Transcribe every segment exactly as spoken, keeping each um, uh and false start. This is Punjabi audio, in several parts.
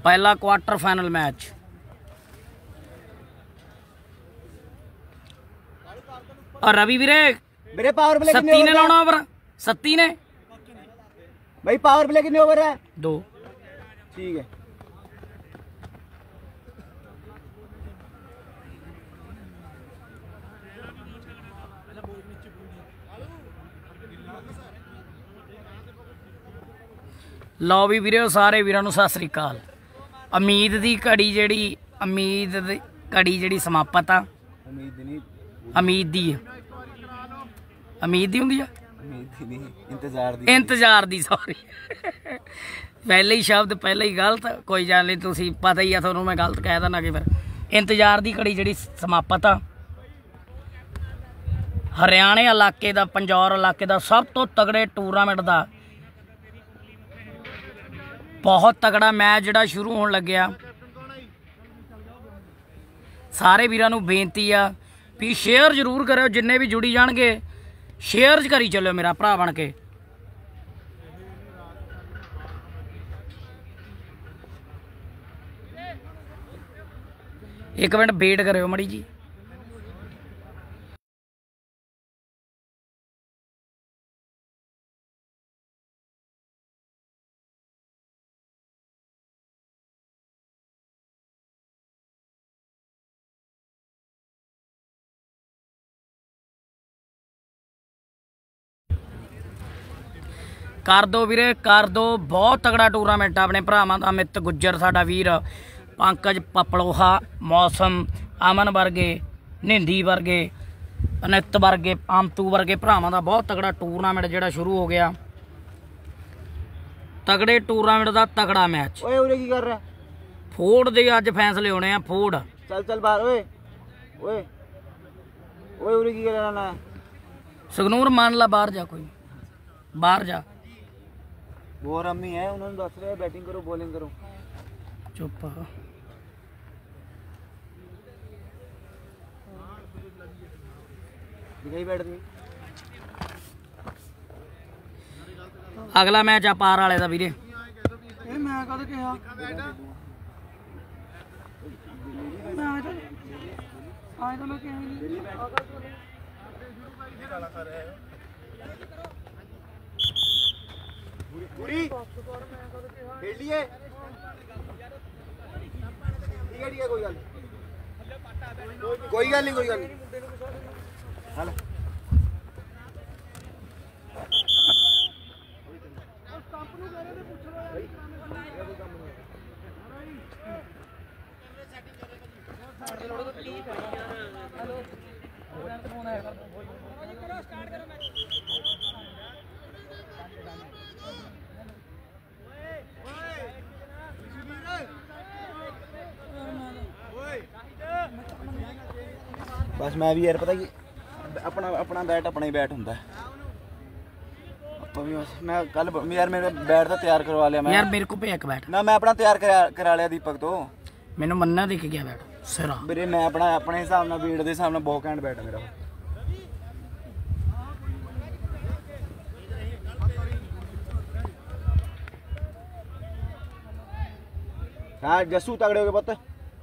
पहला क्वार्टर फाइनल मैच। और रवि वीरे मेरे पावर प्ले सत्ती ने लाना ओवर, सत्ती ने भाई पावर प्ले कितने ओवर है? दो। ठीक है। लो भी वीरे सारे वीरां नूं सत श्री अकाल। उम्मीद दी घड़ी जिहड़ी उम्मीद दी घड़ी जिहड़ी समाप्त आ। उम्मीद नहीं, उम्मीद दी उम्मीद दी हुंदी आ, उम्मीद दी नहीं, इंतजार दी इंतजार दी सॉरी पहले ही शब्द पहले ही गलत, कोई गल नहीं, तुसीं पता ही आ तुहानूं मैं गलत कह देना कि फिर इंतजार दी घड़ी जिहड़ी समाप्त आ। हरियाणे इलाके दा पंजौर इलाके दा सब तो तगड़े टूरनामेंट दा बहुत तगड़ा मैच जिहड़ा शुरू होने लग्या। सारे वीरां नूं बेनती आ भी शेयर जरूर करो, जिन्ने भी जुड़ी जाणगे शेयर करी चलो मेरा भरा बन के। एक मिनट वेट करो मड़ी जी। कर दो वीरे कर दो, बहुत तगड़ा टूरनामेंट अपने भरावां दा। अमित गुज्जर साडा वीर, पंकज पपलोहा, मौसम, अमन वर्गे, निंदी वर्गे, अनित वर्गे, आमतू वर्गे भरावां दा बहुत तगड़ा टूरनामेंट जिहड़ा शुरू हो गया। तगड़े टूरनामेंट दा तगड़ा मैच। ओए उरे की कर रहा? फोड़ दे अज फैसले होने आ। फोड़ चल चल बाहर। ओए ओए ओए उरे की कर रहा? सगनूर मान ला, बाहर जा, कोई बाहर जा। वो रमी है, उन्होंने दस रहे बैटिंग करो बॉलिंग करो। चुप। दिखाई बैठ दी। अगला मैच आ पार वाले दा वीरे। ए मैं कद कहा मैं आज आज तो मैं कह नहीं पूरी खेल लिए। ठीक है ठीक है, कोई गल कोई गल नहीं कोई गल नहीं। हेलो बस मैं भी यार पता कि अपना अपना बैट अपना ही बैट होंदा है। बस मैं कल यार मेरे बैट तो तैयार करवा लिया मैं। यार मेरे को पे एक बैट ना मैं अपना तैयार करा करा लिया दीपक तो। मैनू मन्ना दिख गया बैट सिरा मेरे। मैं अपना अपने हिसाब नाल बीट दे हिसाब नाल बहुत घैंट बैट है मेरा। हाँ जस्सू तगड़े हो गए पुत्त।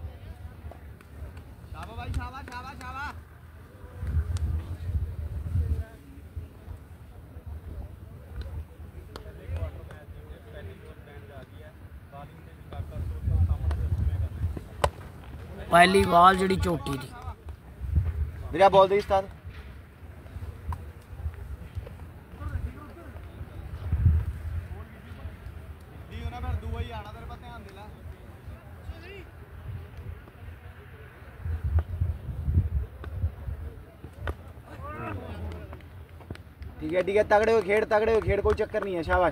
पहली बॉल जी चोटी थी मेरा बॉल दी स्टार। ठीक है ठीक है, तगड़े हो खेड़, तगड़े हो खेड़, कोई चक्कर नहीं है। शाबाश।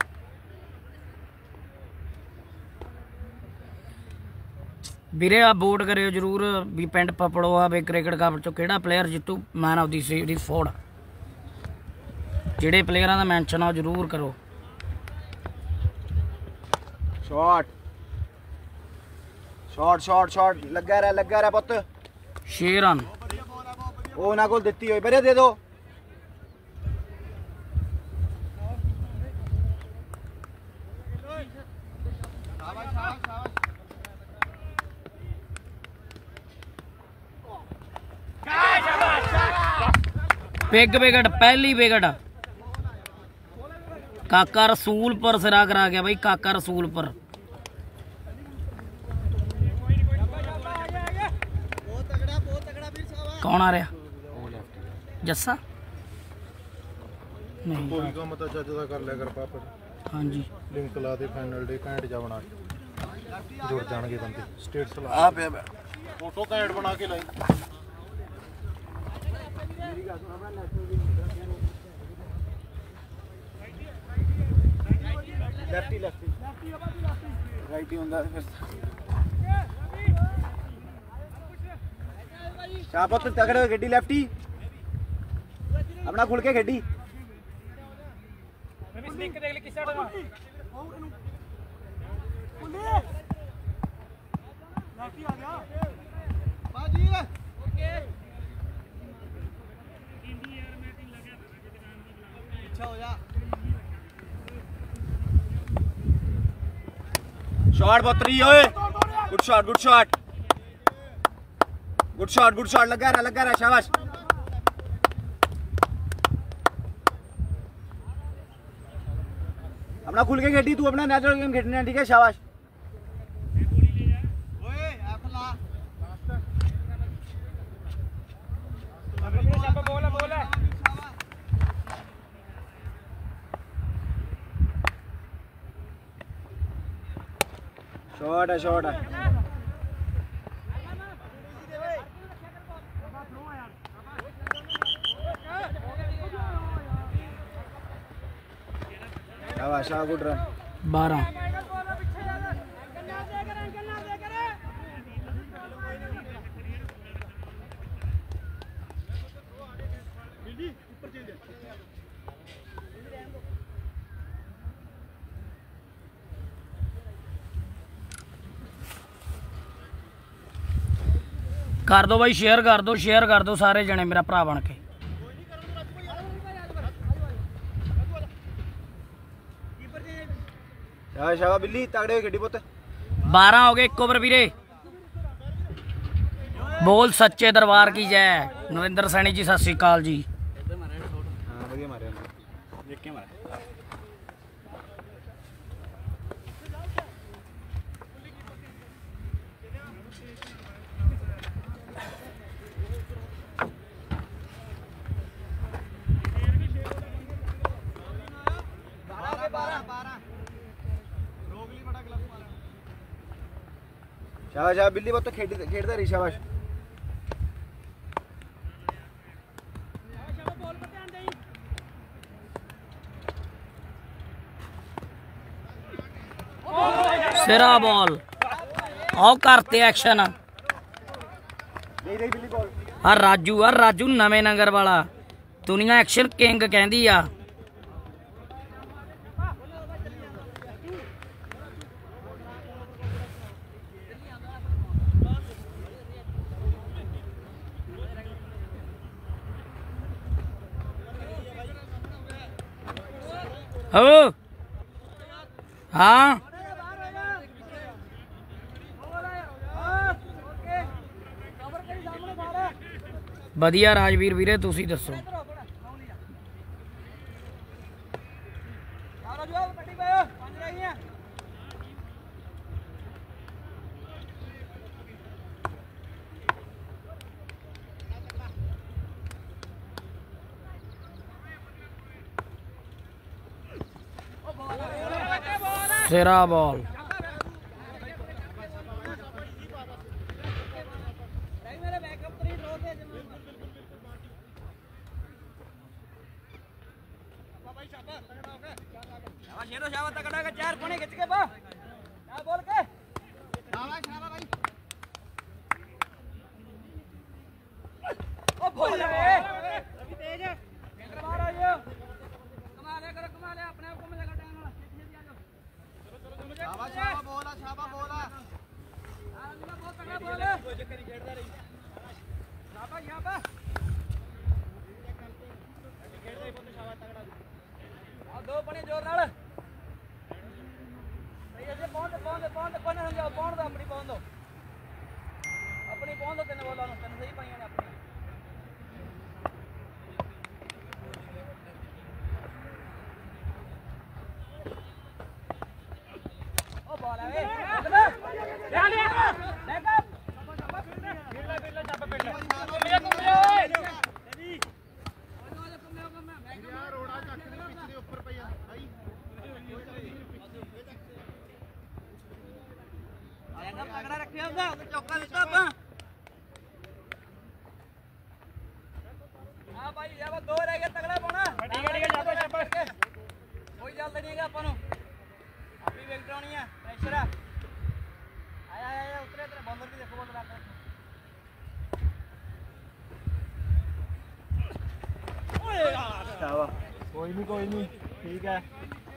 ਵੀਰੇ ਆ ਵੋਟ ਕਰਿਓ जरूर भी पिंड पपड़ोआ भी क्रिकेट कप चो किहड़ा प्लेयर जितू मैन ऑफ दी सीरीज फोड़। ਜਿਹੜੇ प्लेयरां दा मैंशन आ जरूर करो। शॉट शॉट शॉट शॉट लगा रहा लगा रहा पुत्त। छे रन ओ ना कोल दित्ती होई बरे दे दो। शाबाश शाबाश शाबाश। बिग विकेट पहली विकेट काका रसूलपुर सिरा करा गया भाई काका रसूलपुर। कौन आ रहा जस्सा नहीं कोई काम तो चज दा कर लिया कर पापा हाँ जी लिंक ला दे फाइनल डे घैंट जा बना जुड़ जाणगे बंदे स्टेटस ला आ पे फोटो घैंट बना के लाई लेफ्टी लेफ्टी राइट ही ਹੁੰਦਾ ਫਿਰ शाबाश तगड़े हो गड्डी लेफ्टी अपना खुल के गड्डी शॉट बतरी ओए good shot good shot good shot good shot लगा रहा लगा रहा शाबाश अपना खुल के खेटी तू अपना नेचुरल गेम खेलना ठीक है शाबाश शॉट है शॉट है शाबाश गुड रन बारह कर दो भाई शेयर कर दो शेयर कर दो सारे जने मेरा भरा बन के शाबाश शाबाश बिल्ली तगड़े हो गड्डी पुੱਤ बारह हो गए एक ओवर वीरे बोल सच्चे दरबार की जय नरेंद्र सैनी जी सत श्री अकाल जी हां बढ़िया मारे देख के मारे शाबाश शाबाश बिल्ली बहुत खेड खेडदा रही शाबाश सिरा बॉल आओ करते एक्शन नहीं नहीं बिल्ली बॉल आ राजू आ राजू नवे नगर वाला दुनिया एक्शन किंग कहती आ हो हाँ बढ़िया राजवीर वीरे तुसी दसो सिरा बॉल दो बने जोर नाल सही है पहुंच पहुंच पहुंच कोने समझाओ पहुंच दो अपनी पहुंच दो ਤਗੜਾ ਰੱਖਿਆ ਹੁੰਦਾ ਉਹ ਚੌਕਾ ਦਿੱਤਾ ਆਪਾਂ ਹਾਂ ਭਾਈ ਯਾਰ ਦੋ ਰਹਿ ਗਏ ਤਗੜਾ ਪਾਉਣਾ ਠੀਕ ਹੈ ਠੀਕ ਹੈ ਜਾਪੋ ਜਾਪੋ ਕੋਈ ਜਲਦ ਨਹੀਂ ਹੈਗਾ ਆਪਾਂ ਨੂੰ ਆਪਣੀ ਵਿਕਟ ਆਉਣੀ ਆ ਪ੍ਰੈਸ਼ਰ ਆ ਆਇਆ ਆਇਆ ਉਤਰੇ ਉਤਰੇ ਬੰਦਰ ਦੀ ਦੇਖੋ ਬੰਦਰ ਆ ਓਏ ਯਾਰ ਕੋਈ ਨਹੀਂ ਕੋਈ ਨਹੀਂ ਠੀਕ ਹੈ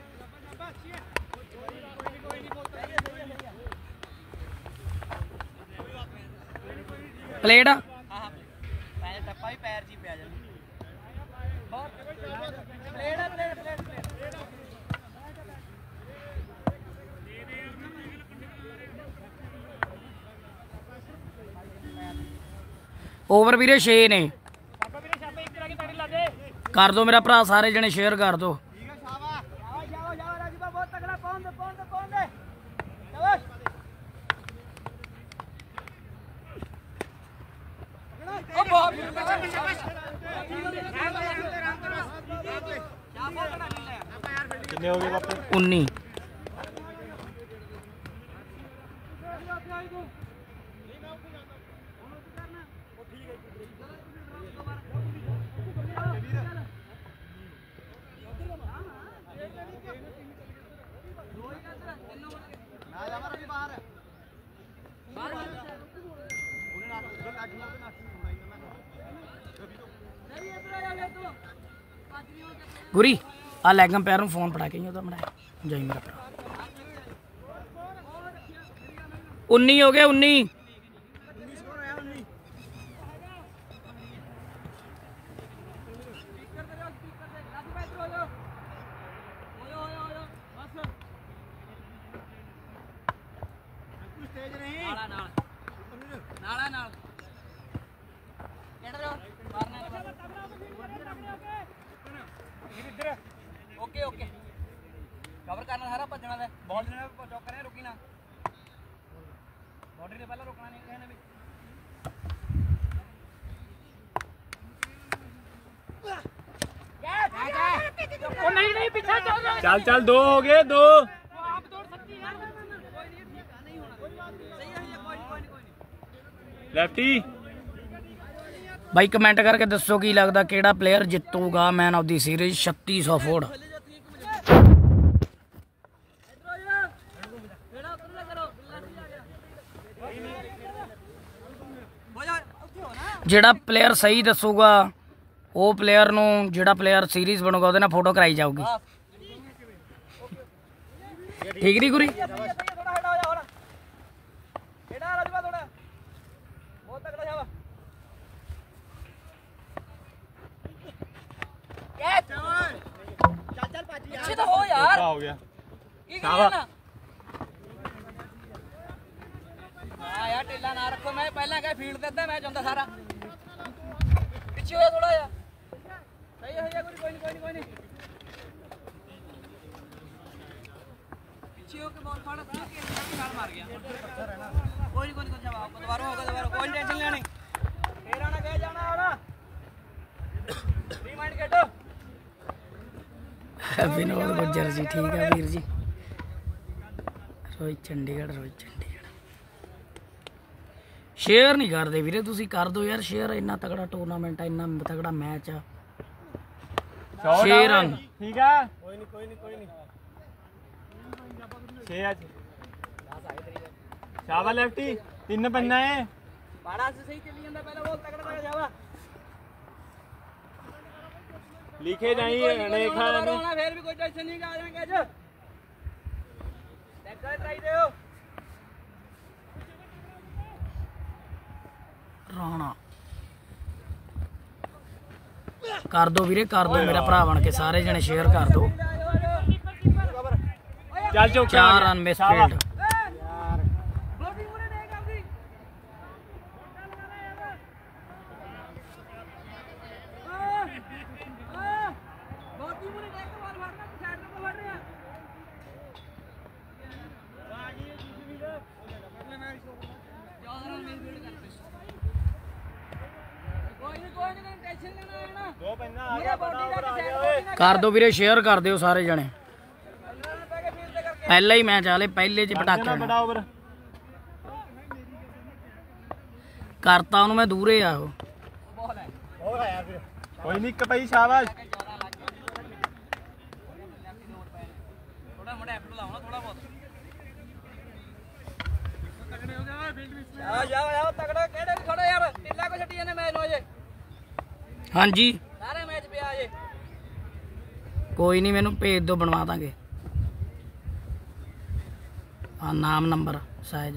ਪਲੇਟ ਹਾਂ ਹਾਂ ਪੈਰ ਟੱਪਾ ਵੀ ਪੈਰ ਜੀ ਪਿਆ ਜਾਂਦਾ ਬਹੁਤ ਪਲੇਟ ਆ ਪਲੇਟ ਪਲੇਟ ਪਲੇਟ ਓਵਰ ਵੀਰੇ ਛੇ ਨੇ ਕਰ ਦੋ ਮੇਰਾ ਭਰਾ ਸਾਰੇ ਜਣੇ ਸ਼ੇਅਰ ਕਰ ਦੋ ਠੀਕ ਹੈ ਸ਼ਾਬਾਸ਼ ਸ਼ਾਬਾਸ਼ ਸ਼ਾਬਾਸ਼ ਰਾਜੂਬਾ ਬਹੁਤ ਤਗੜਾ ਪਹੁੰਚ ਦੇ ਪਹੁੰਚ ਦੇ ਪਹੁੰਚ ਦੇ ਸ਼ਾਬਾਸ਼ ਉਹ ਬਹੁਤ ਕਿੰਨੇ ਹੋ ਗਏ ਬਾਪੂ ਉੱਨੀ ਗੁਰੀ ਆ ਲੈਗਮ ਪੈਰ ਨੂੰ ਫੋਨ ਫੜਾ ਕੇ ਉਹਦਾ ਬਣਾਇਆ ਜਾਈ ਮੇਰਾ ਭਰਾ ਉੱਨੀ ਹੋ ਗਏ ਉੱਨੀ ਨਾਲਾ ਨਾਲ ਕਿਹੜਾ ਮਾਰਨਾ ਓਕੇ ਓਕੇ ਕਵਰ ਕਰਨਾ ਸਾਰਾ ਭੱਜਣਾ ਦਾ ਬਾਲ ਨੇ ਚੌਕ ਕਰਿਆ ਰੁਕੀ ਨਾ ਬਾਡੀ ਨੇ ਪਹਿਲਾਂ ਰੁਕਣਾ ਨਹੀਂ ਕਿਸੇ ਨੇ ਵੀ ਉਹ ਨਹੀਂ ਨਹੀਂ ਪਿੱਛੇ ਚੱਲ ਚੱਲ ਚੱਲ ਦੋ ਹੋ ਗਏ ਦੋ ਆਪ ਦੌੜ ਸਕਤੀ ਹੈ ਕੋਈ ਨਹੀਂ ਠੀਕ ਆ ਨਹੀਂ ਹੋਣਾ ਸਹੀ ਹੈ ਕੋਈ ਕੋਈ ਕੋਈ ਲੈਫਟੀ ਬਾਈ ਕਮੈਂਟ ਕਰਕੇ ਦੱਸੋ ਕੀ ਲੱਗਦਾ ਕਿਹੜਾ ਪਲੇਅਰ ਜਿੱਤੂਗਾ ਮੈਨ ਆਫ ਦੀ ਸੀਰੀਜ਼ ਛੱਤੀ ਸੌ ਫੋੜ ਜਿਹੜਾ ਪਲੇਅਰ ਸਹੀ ਦੱਸੂਗਾ ਉਹ ਪਲੇਅਰ ਨੂੰ ਜਿਹੜਾ ਪਲੇਅਰ ਸੀਰੀਜ਼ ਬਣੂਗਾ ਉਹਦੇ ਨਾਲ ਫੋਟੋ ਕਰਾਈ ਜਾਊਗੀ ਠੀਕ ਨਹੀਂ ਗੁਰੀ ਥੋੜਾ ਹਟਾ ਹੋ ਜਾ ਹੋਰ ਕਿਹੜਾ ਰਾਜੂਬਾ ਥੋੜਾ ਬਹੁਤ ਤਕੜਾ ਜਾਵਾ ਚੱਲ ਚੱਲ ਭੱਜ ਯਾਰ ਪਿੱਛੇ ਤਾਂ ਹੋ ਯਾਰ ਹੋ ਗਿਆ ਕੀ ਕਰਨਾ ਆ ਯਾਰ ਟੇਲਾ ਨਾ ਰੱਖੋ ਮੈਂ ਪਹਿਲਾਂ ਕਹੇ ਫੀਲਡ ਤੇ ਅੱਧਾ ਮੈਚ ਹੁੰਦਾ ਸਾਰਾ ਪਿੱਛੇ ਹੋਇਆ ਥੋੜਾ ਜਿਹਾ ਸਹੀ ਹੋ ਜਾ ਕੋਈ ਨਹੀਂ ਕੋਈ ਨਹੀਂ ਕੋਈ ਨਹੀਂ ਪਿੱਛੇ ਹੋ ਕੇ ਬਾਲ ਫੜ ਕੇ ਨਾਲ ਮਾਰ ਗਿਆ ਕੋਈ ਨਹੀਂ ਕੋਈ ਨਹੀਂ ਜਵਾਬ ਦੁਬਾਰਾ ਹੋਗਾ ਦੁਬਾਰਾ ਕੋਈ ਟੈਨਸ਼ਨ ਲੈਣੀ ਫੇਰ ਆਣਾ ਕਹਿ ਜਾਣਾ ਹੁਣ ਰੀਮਾਈਂਡ ਕੱਢੋ ਵਿਨੋਦ ਗੁੱਜਰ ਜੀ ਠੀਕ ਹੈ ਵੀਰ ਜੀ ਰੋਹਿਤ ਚੰਡੀਗੜ੍ਹ ਰੋਹਿਤ ਚੰਡੀਗੜ੍ਹ ਸ਼ੇਅਰ ਨਹੀਂ ਕਰਦੇ ਵੀਰੇ ਤੁਸੀਂ ਕਰ ਦਿਓ ਯਾਰ ਸ਼ੇਅਰ ਇੰਨਾ ਤਗੜਾ ਟੂਰਨਾਮੈਂਟ ਆ ਇੰਨਾ ਤਗੜਾ ਮੈਚ ਆ ਛੇ ਰਨ ਠੀਕ ਆ ਕੋਈ ਨਹੀਂ ਕੋਈ ਨਹੀਂ ਕੋਈ ਨਹੀਂ ਛੇ ਅੱਜ ਸ਼ਾਬਾਸ਼ ਲੈਫਟੀ ਤਿੰਨ ਪੰਨਾ ਹੈ ਬਾੜਾ ਸੇ ਸਹੀ ਚੱਲੀ ਜਾਂਦਾ ਪਹਿਲਾਂ ਬਹੁਤ ਤਕੜਾ ਤਕੜਾ ਜਾਵਾ ਲਿਖੇ ਜਾਈ ਅਨੇਖਾ ਨੇ ਹੋਣਾ ਫੇਰ ਵੀ ਕੋਈ ਟੈਨਸ਼ਨ ਨਹੀਂ ਆ ਜਾਣਗੇ ਅੱਜ ਦੇਖੋ ਟਰਾਈ ਦਿਓ ਰਾਣਾ ਕਰ ਦੋ ਵੀਰੇ ਕਰ ਦੋ ਮੇਰਾ ਭਰਾ ਬਣ ਕੇ ਸਾਰੇ ਜਣੇ ਸ਼ੇਅਰ ਕਰ ਦੋ ਚੱਲ ਚੌਕਾ ਚਾਰ ਰਨ ਮਿਸ ਫੀਲਡ ਬਲੋਕਿੰਗ ਮੁਰੇ ਨਹੀਂ ਕਰਦੀ ਆ ਬਲੋਕਿੰਗ ਮੁਰੇ ਦੇਖ ਕੇ ਬਾਲ ਫੜਨਾ ਸਾਈਡ ਤੋਂ ਫੜ ਰਿਹਾ ਦੋ ਪੈਨਾ ਆ ਗਿਆ ਬੜਾ ਓਵਰ ਆ ਗਿਆ ਓਏ ਕਰ ਦਿਓ ਵੀਰੇ ਸ਼ੇਅਰ ਕਰ ਦਿਓ ਸਾਰੇ ਜਣੇ ਪਹਿਲਾ ਹੀ ਮੈਚ ਆਲੇ ਪਹਿਲੇ ਚ ਪਟਾਕੇ ਬੜਾ ਓਵਰ ਕਰਤਾ ਉਹਨੂੰ ਮੈਂ ਦੂਰੇ ਆ ਉਹ ਹੋਰ ਆਇਆ ਫਿਰ ਕੋਈ ਨਹੀਂ ਇੱਕ ਪਈ ਸ਼ਾਬਾਸ਼ ਥੋੜਾ ਮੋੜਾ ਐਫ ਲਾਉਣਾ ਥੋੜਾ ਬਹੁਤ ਆ ਜਾ ਆ ਤਗੜਾ ਕਿਹੜੇ ਖੜਾ ਯਾਰ ਟਿੱਲਾ ਕੋ ਛੱਡੀ ਜਾਂਦੇ ਮੈਚ ਨੂੰ ਅਜੇ ਹਾਂਜੀ ਸਾਰੇ ਮੈਚ ਪਿਆ ਅਜੇ ਕੋਈ ਨਹੀਂ ਮੈਨੂੰ ਭੇਜ ਦਿਓ ਬਣਵਾ ਦਾਂਗੇ ਆ ਨਾਮ ਨੰਬਰ ਸਾਈਜ਼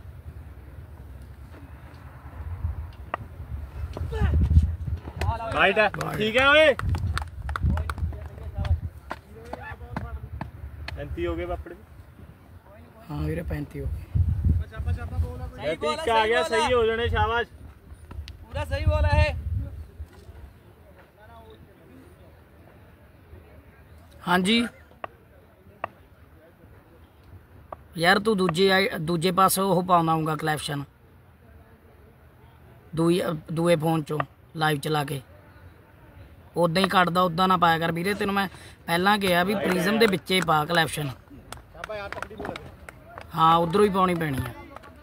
ਰਾਈਟ ਹੈ ਠੀਕ ਹੈ ਓਏ ਪੈਂਤੀ ਹੋ ਗਏ ਪਾਪੜ ਹਾਂ ਵੀਰੇ ਪੈਂਤੀ ਹੋ ਗਏ ਠੀਕ ਆ ਗਿਆ ਸਹੀ ਹੋ ਜਾਣੇ ਸ਼ਾਬਾਸ਼ ਪੂਰਾ ਸਹੀ ਬੋਲ ਹੈ ਹਾਂਜੀ ਯਾਰ ਤੂੰ ਦੂਜੇ ਦੂਜੇ ਪਾਸੇ ਉਹ ਪਾਉਂਦਾ ਹੂੰਗਾ ਕਲੈਪਸ਼ਨ ਦੂਈ ਦੂਏ ਫੋਨ ਚੋਂ ਲਾਈਵ ਚਲਾ ਕੇ ਉਦਾਂ ਹੀ ਕੱਢਦਾ ਉਦਾਂ ਨਾ ਪਾਇਆ ਕਰ ਵੀਰੇ ਤੈਨੂੰ ਮੈਂ ਪਹਿਲਾਂ ਕਿਹਾ ਵੀ ਪ੍ਰਿਜ਼ਮ ਦੇ ਵਿੱਚੇ ਪਾ ਕਲੈਪਸ਼ਨ ਹਾਂ ਉਧਰੋਂ ਹੀ ਪਾਉਣੀ ਪੈਣੀ ਆ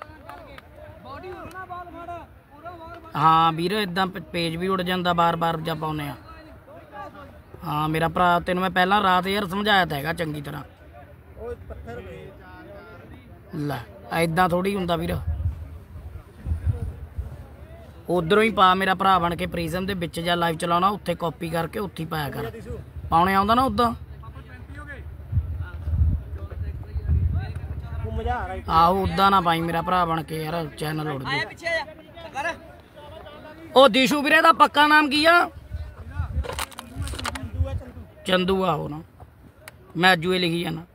ਹਾਂ ਵੀਰੇ ਇਦਾਂ ਪੇਜ ਵੀ ਉੜ ਜਾਂਦਾ ਬਾਰ ਬਾਰ ਜਾਂ ਪਾਉਨੇ ਆ ਹਾਂ ਮੇਰਾ ਭਰਾ ਤੈਨੂੰ ਮੈਂ ਪਹਿਲਾਂ ਰਾਤ ਯਾਰ ਸਮਝਾਇਆ ਤਾਂ ਹੈਗਾ ਚੰਗੀ ਤਰ੍ਹਾਂ ਲੈ ਐਦਾਂ ਥੋੜੀ ਹੁੰਦਾ ਵੀਰ ਉਧਰੋਂ ਹੀ ਪਾ ਮੇਰਾ ਭਰਾ ਬਣ ਕੇ ਪ੍ਰਿਜ਼ਮ ਦੇ ਵਿੱਚ ਜਾਂ ਲਾਈਵ ਚਲਾਉਣਾ ਉੱਥੇ ਕਾਪੀ ਕਰਕੇ ਉੱਥੇ ਪਾਇਆ ਕਰ ਪਾਉਣੇ ਆਉਂਦਾ ਨਾ ਉਦਾਂ ਆਹੋ ਉਦਾਂ ਨਾ ਪਾਈ ਮੇਰਾ ਭਰਾ ਬਣ ਕੇ ਯਾਰ ਚੈਨਲ ਉੜ ਜੂ ਉਹ ਦੀਸ਼ੂ ਵੀਰੇ ਦਾ ਪੱਕਾ ਨਾਮ ਕੀ ਆ ਚੰਦੂ ਆਹੋ ਨਾ ਮੈਂ ਅਜੂ ਲਿਖੀ ਜਾਣਾ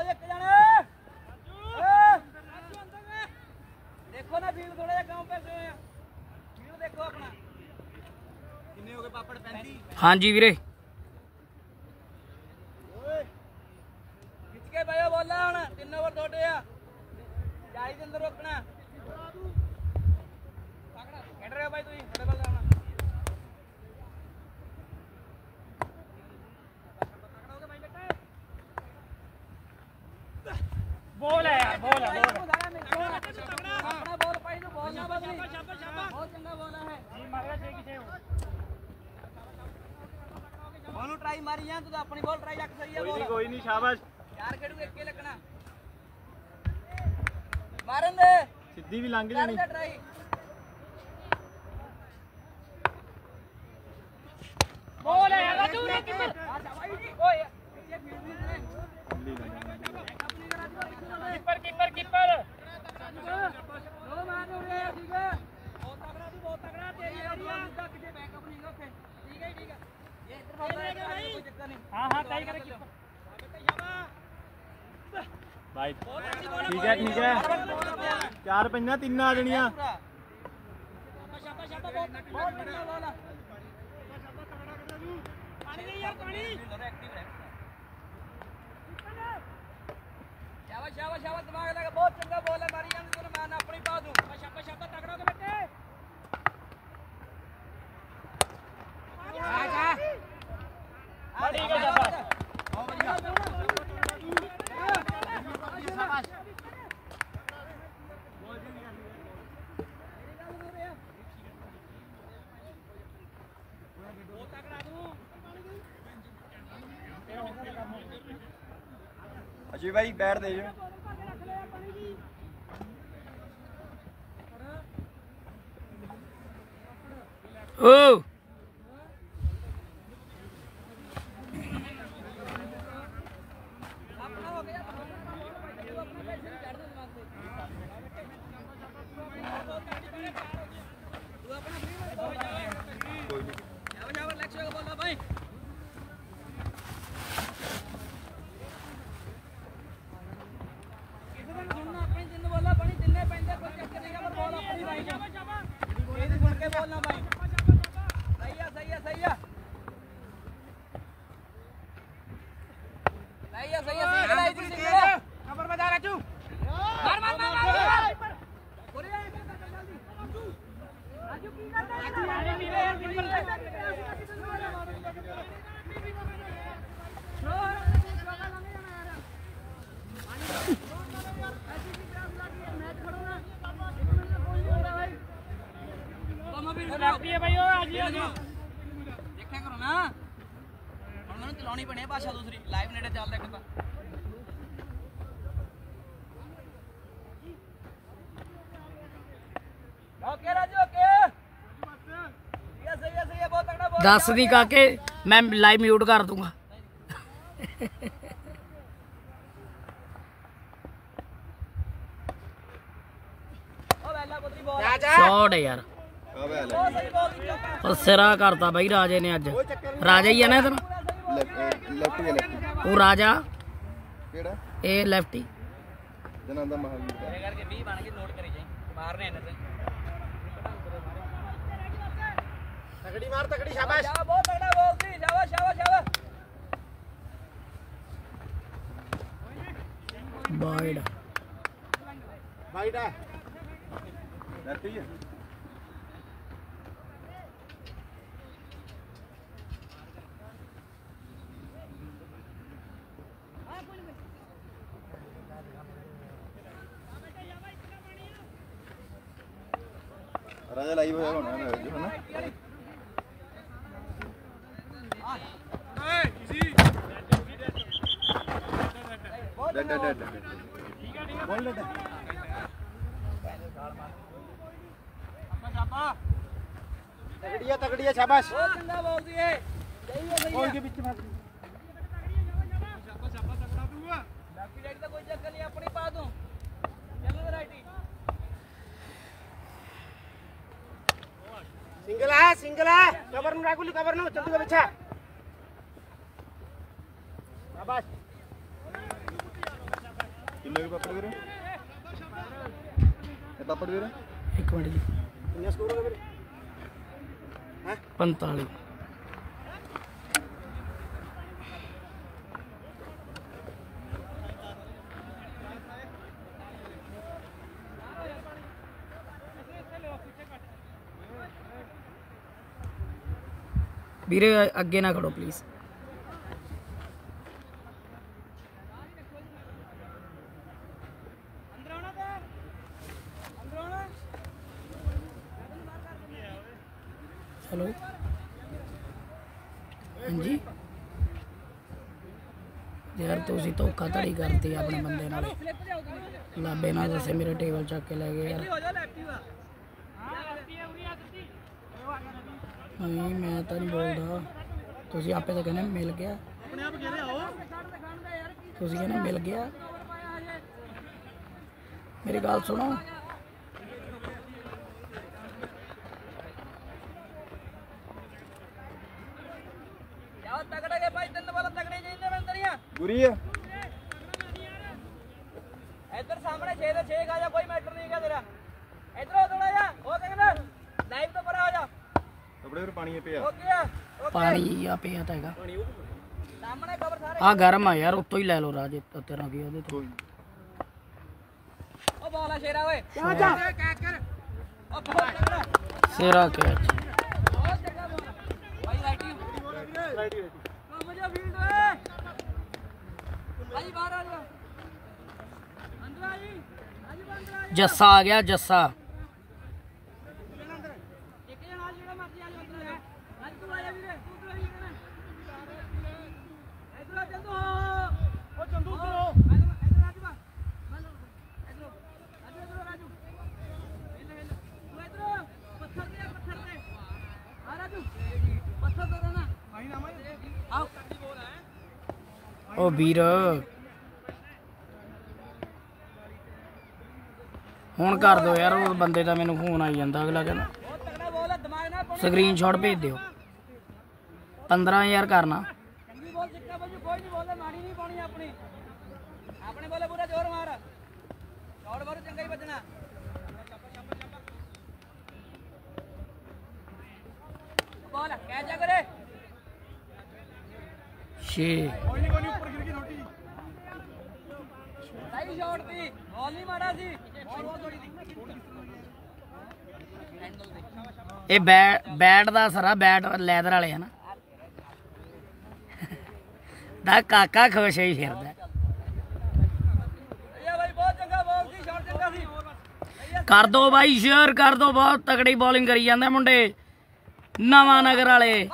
ਦੇਖੋ ਨਾ ਵੀਲ ਥੋੜਾ ਜਿਹਾ ਕੰਮ ਪੈਸੇ ਹੋਏ ਆ ਵੀਲ ਦੇਖੋ ਆਪਣਾ ਕਿੰਨੇ ਹੋ ਗਏ ਪਾਪੜ ਪੈਂਤੀ ਹਾਂਜੀ ਵੀਰੇ ਖਿੱਚ ਕੇ ਬਾਇਆ ਬੋਲਾ ਹੁਣ ਤਿੰਨ ਓਵਰ ਤੁਹਾਡੇ ਆ ਚਾਲੀ ਦੇ ਅੰਦਰ ਰੋਕਣਾ ਖੇਡ ਰਹੇ ਹੋ ਬਾਈ ਤੁਸੀਂ ਤੁਹਾਡੇ ਵੱਲ ਆਉਣਾ ਬੋਲ ਹੈ ਯਾਰ ਬੋਲ ਹੈ ਆਪਣਾ ਬੋਲ ਪਾਈ ਨੂੰ ਬੋਲ ਨਾ ਬਦਲੀ ਬਹੁਤ ਚੰਗਾ ਬੋਲ ਹੈ ਜੀ ਮਾਰਿਆ ਛੇ ਕਿਸੇ ਹੋ ਬੋਲ ਨੂੰ ਟਰਾਈ ਮਾਰੀ ਜਾਂ ਤੂੰ ਤਾਂ ਆਪਣੀ ਬੋਲ ਟਰਾਈ ਰੱਖ ਸਹੀ ਹੈ ਬੋਲ ਕੋਈ ਨਹੀਂ ਸ਼ਾਬਾਸ਼ ਚਾਰ ਖੇਡੂ ਇੱਕੇ ਲੱਗਣਾ ਮਾਰਨ ਦੇ ਸਿੱਧੀ ਵੀ ਲੰਘ ਜਾਣੀ ਟਰਾਈ ਬੋਲ ਹੈ ਯਾਰ ਤੂੰ ਰੇ ਕਿੱਧਰ ਓਏ कीपर कीपर कीपर दो मार हो रहे हैं ठीक है बहुत तगड़ा तू बहुत तगड़ा तेरी एरिया किसी बैकअप नहीं है ओके ठीक है ठीक है ये इधर भाग रहा है कोई चक्कर नहीं हां हां ट्राई करे कीपर भाई ठीक है ठीक है चार पंजा तीन आ जणियां शाबाश शाबाश बहुत बहुत तगड़ा वाला शाबाश तगड़ा कर दू पानी नहीं यार पानी एक्टिव है शाबाश शाबाश शाबाश दिमाग लगा बहुत चंगा बॉल है मारी जान तूने मैं अपनी पा दूं शाबाश शाबाश तगड़ा हो बेटे आ जा ठीक है शाबाश बहुत बढ़िया शाबाश बॉल जल्दी कर बहुत तगड़ा तू अजी भाई बैठ दे जो ओ बोलना भाई सही है सही है सही है सही है सही है सिंगल आई थी सिंगल खबर बता राजू मार मार मार मार पूरी जल्दी राजू ਦੇਖਿਆ ਕਰੋ ਨਾ ਉਹਨਾਂ ਨੂੰ ਚਲਾਉਣੀ ਪੈਣੀ ਭਾਸ਼ਾ ਦੂਸਰੀ ਲਾਈਵ ਨੇੜੇ ਚੱਲਦਾ ਇੱਕ ਤਾਂ ਓਕੇ ਰਾਜੂ ਓਕੇ ਇਹ ਸਹੀ ਹੈ ਸਹੀ ਹੈ ਬਹੁਤ ਤਕੜਾ ਬੋਲ ਦੱਸ ਦੀ ਕਾਕੇ ਮੈਂ ਲਾਈਵ ਮਿਊਟ ਕਰ ਦੂੰਗਾ ਉਹ ਵੈਲਾ ਪੁੱਤਰੀ ਬੋਲ ਸ਼ਾਟ ਹੈ ਯਾਰ ਬਹੁਤ ਸਹੀ ਬੋਲ ਦੀ ਚੌਕਾ ਉਹ ਸਿਰਾ ਕਰਤਾ ਬਾਈ ਰਾਜੇ ਨੇ ਅੱਜ ਰਾਜਾ ਹੀ ਆ ਨਾ ਇਹਦਾ ਲੈਫਟ ਹੀ ਲੈਫਟ ਉਹ ਰਾਜਾ ਕਿਹੜਾ ਇਹ ਲੈਫਟੀ ਜਨਮ ਦਾ ਮਹਾਵੀਰ ਦਾ ਮੇਰੇ ਕਰਕੇ ਵੀਹ ਬਣ ਕੇ ਨੋਟ ਕਰੀ ਜਾਈ ਮਾਰਨੇ ਇਹਨਾਂ ਤੇ ਤਗੜੀ ਮਾਰ ਤਗੜੀ ਸ਼ਾਬਾਸ਼ ਜਾ ਬਹੁਤ ਤਕੜਾ ਬੋਲਦੀ ਸ਼ਾਬਾਸ਼ ਸ਼ਾਬਾਸ਼ ਸ਼ਾਬਾਸ਼ ਬਾਈਡ ਵਾਈਡ ਹੈ ਲੈਫਟ ਹੀ ਹੈ ਰਾਜਾ ਲਾਈਵ ਹੋਇਆ ਹੋਣਾ ਹੈ ਹਨਾ ਡੈਡ ਡੈਡ ਡੈਡ ਠੀਕ ਹੈ ਠੀਕ ਹੈ ਬੋਲ ਡੈਡ ਆਪਾਂ ਜਾਪਾ ਤਗੜੀਆ ਤਗੜੀਆ ਸ਼ਾਬਾਸ਼ ਬਹੁਤ ਚੰਗਾ ਬੋਲਦੀ ਏ ਸਹੀ ਹੈ ਸਹੀ ਬੋਲ ਹੈ ਕੇ ਵਿੱਚ ਫਸ ਲੈਫਟੀ ਰਾਈਟ ਦਾ ਕੋਈ ਚੱਕਰ ਨਹੀਂ ਆਪਣੀ ਪਾ ਦੂੰ ਚੱਲ ਰਾਈਟੀ ਸਿੰਗਲ ਹੈ ਸਿੰਗਲ ਹੈ ਕਵਰ ਨੂੰ ਰਾਗੁਲੀ ਕਵਰ ਨੂੰ ਚੰਦੂ ਦਾ ਪਿੱਛਾ ਸ਼ਾਬਾਸ਼ ਕਿੰਨੇ ਵੀ ਪਾਪੜ ਵੀਰੇ ਇਹ ਪਾਪੜ ਵੀਰੇ ਇੱਕ ਮਿੰਟ ਜੀ ਕਿੰਨਾ ਸਕੋਰ ਹੋ ਗਿਆ ਵੀਰੇ ਹੈ ਪੰਤਾਲੀ ਵੀਰੇ ਅੱਗੇ ਨਾ ਖੜੋ ਪਲੀਜ਼ ਅੰਦਰ ਆਉਣਾ ਤੇ ਅੰਦਰ ਆਉਣਾ ਹੈਲੋ ਹਾਂਜੀ ਯਾਰ ਤੁਸੀਂ ਧੋਖਾ ਧੜੀ ਕਰਤੀ ਆਪਣੇ ਬੰਦੇ ਨਾਲ ਫਲਿੱਪ ਜਾਓ ਤੁਸੀਂ ਲਾਬੇ ਨਾਲ ਦੱਸੇ ਮੇਰੇ ਟੇਬਲ ਚੱਕ ਕੇ ਲੈ ਗਏ ਯਾਰ ਹੋ ਜਾ ਲੈਫਟੀ ਵਾ ਹਾਂ ਲੈਫਟੀ ਹੈ ਉਰੀ ਆ ਤੁਸੀਂ ਨਹੀਂ ਮੈਂ ਤਾਂ ਨਹੀਂ ਬੋਲਦਾ ਤੁਸੀਂ ਆਪੇ ਤਾਂ ਕਹਿੰਦੇ ਮਿਲ ਗਿਆ ਆਪਣੇ ਆਪ ਕਹਿੰਦੇ ਆਓ ਤੁਸੀਂ ਕਹਿੰਦੇ ਮਿਲ ਗਿਆ ਮੇਰੀ ਗੱਲ ਸੁਣੋ ਜਾਓ ਤਗੜੇ ਕੇ ਭਾਈ ਤਿੰਨ ਬਾਲ ਤਗੜੇ ਜਿਹੇ ਬੰਦਰੀਆਂ ਗੁਰੀ ਹੈ ਇੱਧਰ ਸਾਹਮਣੇ ਛੇ ਦੇ ਛੇ ਗਾ ਜਾ ਕੋਈ ਮੈਟਰ ਨਹੀਂ ਹੈਗਾ ਤੇਰਾ ਇੱਧਰ ਥੋੜਾ ਜਾ ਹੋ ਸਕਦਾ ਲਾਈਵ ਤੋਂ ਪਰਾਂ ਆ ਜਾ ਕੱਪੜੇ ਵੀਰ ਪਾਣੀ ਪਿਆ ਓਕੇ ਆ ਪਾਣੀ ਆ ਪਿਆ ਤਾਂ ਹੈਗਾ ਸਾਹਮਣੇ ਕਵਰ ਸਾਰੇ ਆ ਗਰਮ ਆ ਯਾਰ ਉੱਤੋਂ ਹੀ ਲੈ ਲਓ ਰਾਜੇ ਤੇਰਾ ਕੀ ਉਹਦੇ ਤੋਂ ਕੋਈ ਉਹ ਬਾਲ ਆ ਸ਼ੇਰਾ ਓਏ ਜਾ ਜਾ ਕੈਚ ਕਰ ਉਹ ਬਹੁਤ ਤਗੜਾ ਸਿਰਾ ਕੈਚ ਬਹੁਤ ਤਗੜਾ ਬਾਲ ਭਾਈ ਰਾਈਟੀ ਰਾਈਟ ਰਾਈਟ ਕੰਮ ਜਾ ਫੀਲਡ ਓਏ ਭਾਈ ਬਾਹਰ ਆ ਜਾ ਅੰਦਰ ਆ ਜੀ ਅੱਜ ਅੰਦਰ ਆ ਜੱਸਾ ਆ ਗਿਆ ਜੱਸਾ ਇੱਕ ਜਣਾ ਜਿਹੜਾ ਮਰਜੀ ਆ ਜਾ ਅੰਦਰ ਅੱਜ ਤੂੰ ਆ ਜਾ ਵੀਰੇ ਤੂੰ ਤੂੰ ਆ ਜੀ ਇੱਧਰ ਆ ਚੰਦੂ ਉਹ ਚੰਦੂ ਉੱਧਰ ਹੋ ਇੱਧਰ ਰਾਜੂ ਬਾ ਇੱਧਰ ਰਾਜੂ ਇੱਧਰ ਰਾਜੂ ਹਿੱਲ ਹਿੱਲ ਤੂੰ ਇੱਧਰ ਪੱਥਰ ਤੇ ਪੱਥਰ ਤੇ ਆ ਰਾਜੂ ਪੱਥਰ ਤੇ ਰਹਿਣਾ ਆਈ ਨਾ ਮੈਂ ਆਓ ਕੱਟੀ ਬੋਲ ਹੈ ਉਹ ਵੀਰ ਹੁਣ ਕਰ ਦਿਓ ਯਾਰ ਉਹ ਬੰਦੇ ਦਾ ਮੈਨੂੰ ਫੋਨ ਆਈ ਜਾਂਦਾ ਅਗਲਾ ਕਹਿੰਦਾ ਬਹੁਤ ਤਗੜਾ ਬੋਲ ਹੈ ਦਿਮਾਗ ਨਾਲ ਪਾਉਣਾ ਸਕਰੀਨਸ਼ਾਟ ਭੇਜ ਦਿਓ ਪੰਦਰਾਂ ਹਜ਼ਾਰ ਕਰਨਾ ਚੰਗੀ ਬੋਲ ਸਿੱਕਾ ਬਾਜੂ ਕੋਈ ਨਹੀਂ ਬੋਲਦਾ ਮਾੜੀ ਨਹੀਂ ਪਾਉਣੀ ਆਪਣੀ ਆਪਣੇ ਬੋਲੇ ਪੂਰਾ ਜ਼ੋਰ ਮਾਰ ਸ਼ਾਟ ਮਾਰ ਚੰਗਾ ਹੀ ਵੱਜਣਾ ਬੋਲ ਕਹਿ ਜਾ ਕਰੇ ਛੇ ਕੋਈ ਨਹੀਂ ਕੋਈ ਨਹੀਂ ਉੱਪਰ ਗਿਰ ਗਈ ਰੋਟੀ ਸਹੀ ਸ਼ਾਟ ਦੀ ਬੋਲ ਨਹੀਂ ਮਾਰਾ ਸੀ ਬੋਲ ਬਹੁਤ ਥੋੜੀ ਦੀ ਇਹ ਬੈਟ ਬੈਟ ਦਾ ਸਰਾ ਬੈਟ ਲੈਦਰ ਵਾਲੇ ਆ ਨਾ ਦਾ ਕਾਕਾ ਖੁਸ਼ ਹੀ ਫਿਰਦਾ ਕਰ ਦੋ ਬਾਈ ਸ਼ੇਅਰ ਕਰ ਦੋ ਬਹੁਤ ਤਕੜੀ ਬੋਲਿੰਗ ਕਰੀ ਜਾਂਦੇ ਮੁੰਡੇ ਨਵਾਂ ਨਗਰ ਵਾਲੇ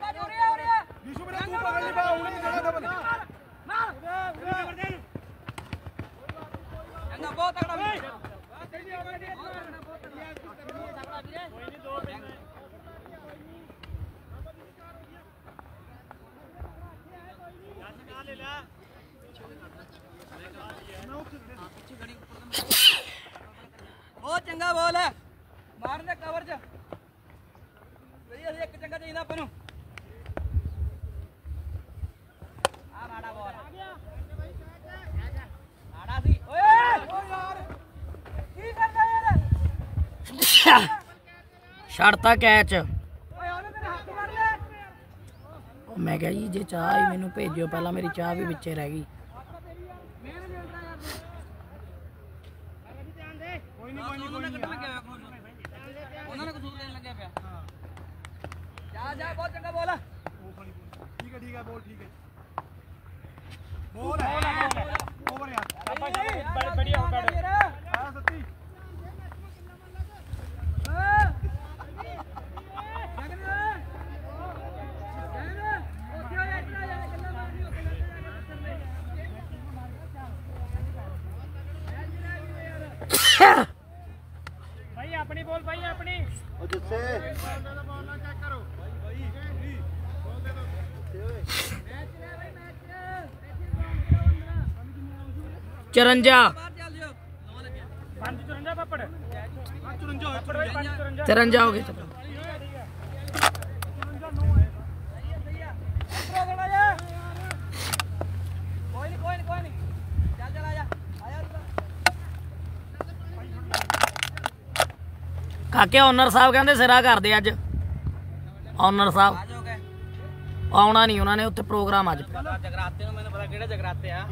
ਬਹੁਤ ਚੰਗਾ ਬੋਲ ਹੈ ਮਾਰਨ ਦੇ ਕਵਰ ਚ ਵਧੀਆ ਸੀ ਇੱਕ ਚੰਗਾ ਚਾਹੀਦਾ ਆਪਾਂ ਨੂੰ ਆ ਮਾੜਾ ਬੋਲ ਮਾੜਾ ਸੀ ਓਏ ਓ ਯਾਰ ਕੀ ਕਰਦਾ ਯਾਰ ਛੱਡਤਾ ਕੈਚ ਓਏ ਉਹਨੇ ਤੇਰੇ ਹੱਥ ਮਾਰ ਲੈ ਮੈਂ ਕਿਹਾ ਜੀ ਜੇ ਚਾਹ ਹੀ ਮੈਨੂੰ ਭੇਜਿਓ ਪਹਿਲਾਂ ਮੇਰੀ ਚਾਹ ਵੀ ਵਿੱਚੇ ਰਹਿ ਗਈ ਉਹਨਾਂ ਨੇ ਕਸੂਰ ਲੈਣ ਲੱਗਿਆ ਪਿਆ ਜਾ ਜਾ ਬਹੁਤ ਚੰਗਾ ਬੋਲ ਠੀਕ ਹੈ ਠੀਕ ਹੈ ਬੋਲ ਠੀਕ ਹੈ ਬੋਲ ਹੈ ਓਵਰ ਯਾਰ ਬੜੀ ਬੜੀ ਹੋ ਗੜ ਆ ਸੱਤੀ ਭਾਈ ਆਪਣੀ ਬੋਲ ਭਾਈ ਆਪਣੀ ਉਹ ਜਿੱਥੇ ਬੋਲ ਨਾ ਚੈੱਕ ਕਰੋ ਚਰੰਜਾ ਪੰਜ ਚੁਰੰਜਾ ਪਾਪੜ ਚੁਰੰਜਾ ਚੁਰੰਜਾ ਚਰੰਜਾ ਹੋ ਗਏ ਕੋਈ ਨਹੀਂ ਕੋਈ ਨਹੀਂ ਕੋਈ ਨਹੀਂ ਚੱਲ ਚੱਲ ਆ ਜਾ ਆ ਜਾ ਕਾਕੇ ਓਨਰ ਸਾਹਿਬ ਕਹਿੰਦੇ ਸਿਰਾ ਕਰਦੇ ਅੱਜ ਓਨਰ ਸਾਹਿਬ ਆ ਜਾਓਗੇ ਆਉਣਾ ਨਹੀਂ ਉਹਨਾਂ ਨੇ ਉੱਥੇ ਪ੍ਰੋਗਰਾਮ ਅੱਜ ਜਗਰਾਤੇ ਨੂੰ ਮੈਨੂੰ ਪਤਾ ਕਿਹੜੇ ਜਗਰਾਤੇ ਆ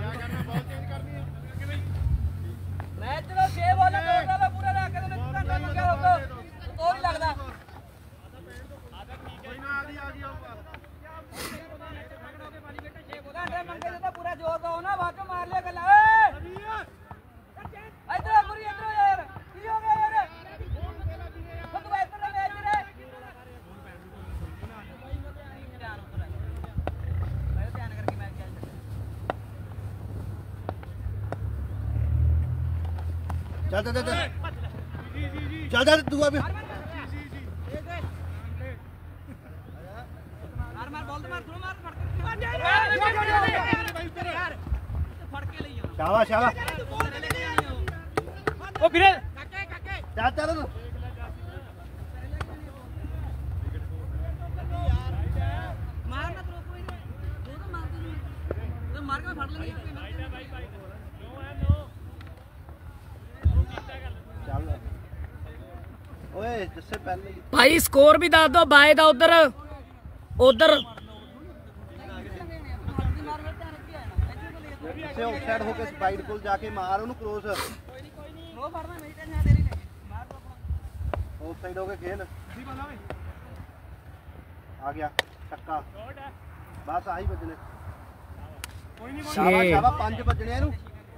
ਮੈਂ ਚਲੋ ਛੇ ਬਾਲ ਤੋੜਦਾ ਵਾ ਪੂਰਾ ਰੱਖ ਕੇ ਤੇ ਘੰਟਾ ਮੰਗਿਆ ਹੁੰਦਾ ਤੋੜ ਹੀ ਲੱਗਦਾ ਕੋਈ ਨਾ ਆ ਗਈ ਆ ਗਈ ਆਊਗਾ ਘੰਟੇ ਮੰਗੇ ਤੇ ਤਾਂ ਪੂਰਾ ਜ਼ੋਰ ਦਾ ਨਾ ਵਾਕ ਮਾਰ ਲਿਆ ਗੱਲਾਂ ਓਏ ਇੱਧਰ ਆ ਪੂਰੀ ਇੱਧਰ ਆ ਯਾਰ ਕੀ ਹੋ ਗਿਆ ਯਾਰ ਤੂੰ ਇੱਧਰ ਲੈ ਮੈਚ ਰੇ ਧਿਆਨ ਕਰਕੇ ਮੈਚ ਚੱਲ ਚੱਲ ਚੱਲ ਚੱਲ ਚੱਲ ਤੂੰ ਅਬੇ ਮਾਰ ਮਾਰ ਬੋਲ ਮਾਰ ਥਰੋ ਮਾਰ ਫੜ ਕੇ ਯਾਰ ਫੜ ਕੇ ਲਈ ਸ਼ਾਬਾਸ਼ ਸ਼ਾਬਾਸ਼ ਓ ਵੀਰੇ ਕਾਕੇ ਕਾਕੇ ਚੱਲ ਚੱਲ ਮਾਰ ਨਾ ਤਰੋ ਕੋਈ ਦੋ ਤਾਂ ਮਾਰ ਦੇ ਤੂੰ ਮਾਰ ਕੇ ਫੜ ਲੈਂਗੇ ਚੱਲ ਓਏ ਜਿੱਸੇ ਪਹਿਲੇ ਭਾਈ ਸਕੋਰ ਵੀ ਦੱਸ ਦੋ ਬਾਏ ਦਾ ਉਧਰ ਉਧਰ ਜਿੱਸੇ ਆਫਸਾਈਡ ਹੋ ਕੇ ਸਪਾਈਡ ਕੋਲ ਜਾ ਕੇ ਮਾਰ ਉਹਨੂੰ ਕ੍ਰੋਸ ਕੋਈ ਨਹੀਂ ਕੋਈ ਨਹੀਂ ਉਹ ਫੜਨਾ ਮੇਰੀ ਟੈਨਸ਼ਨ ਤੇਰੀ ਨਹੀਂ ਮਾਰ ਦੋ ਆਪਣਾ ਆਫਸਾਈਡ ਹੋ ਕੇ ਖੇਲ ਆ ਗਿਆ ਟੱਕਾ ਬਸ ਆਹੀ ਵੱਜਣੇ ਕੋਈ ਨਹੀਂ ਸ਼ਾਬਾਸ਼ ਛੇ ਸ਼ਾਬਾਸ਼ ਪੰਜ ਵੱਜਣੇ ਇਹਨੂੰ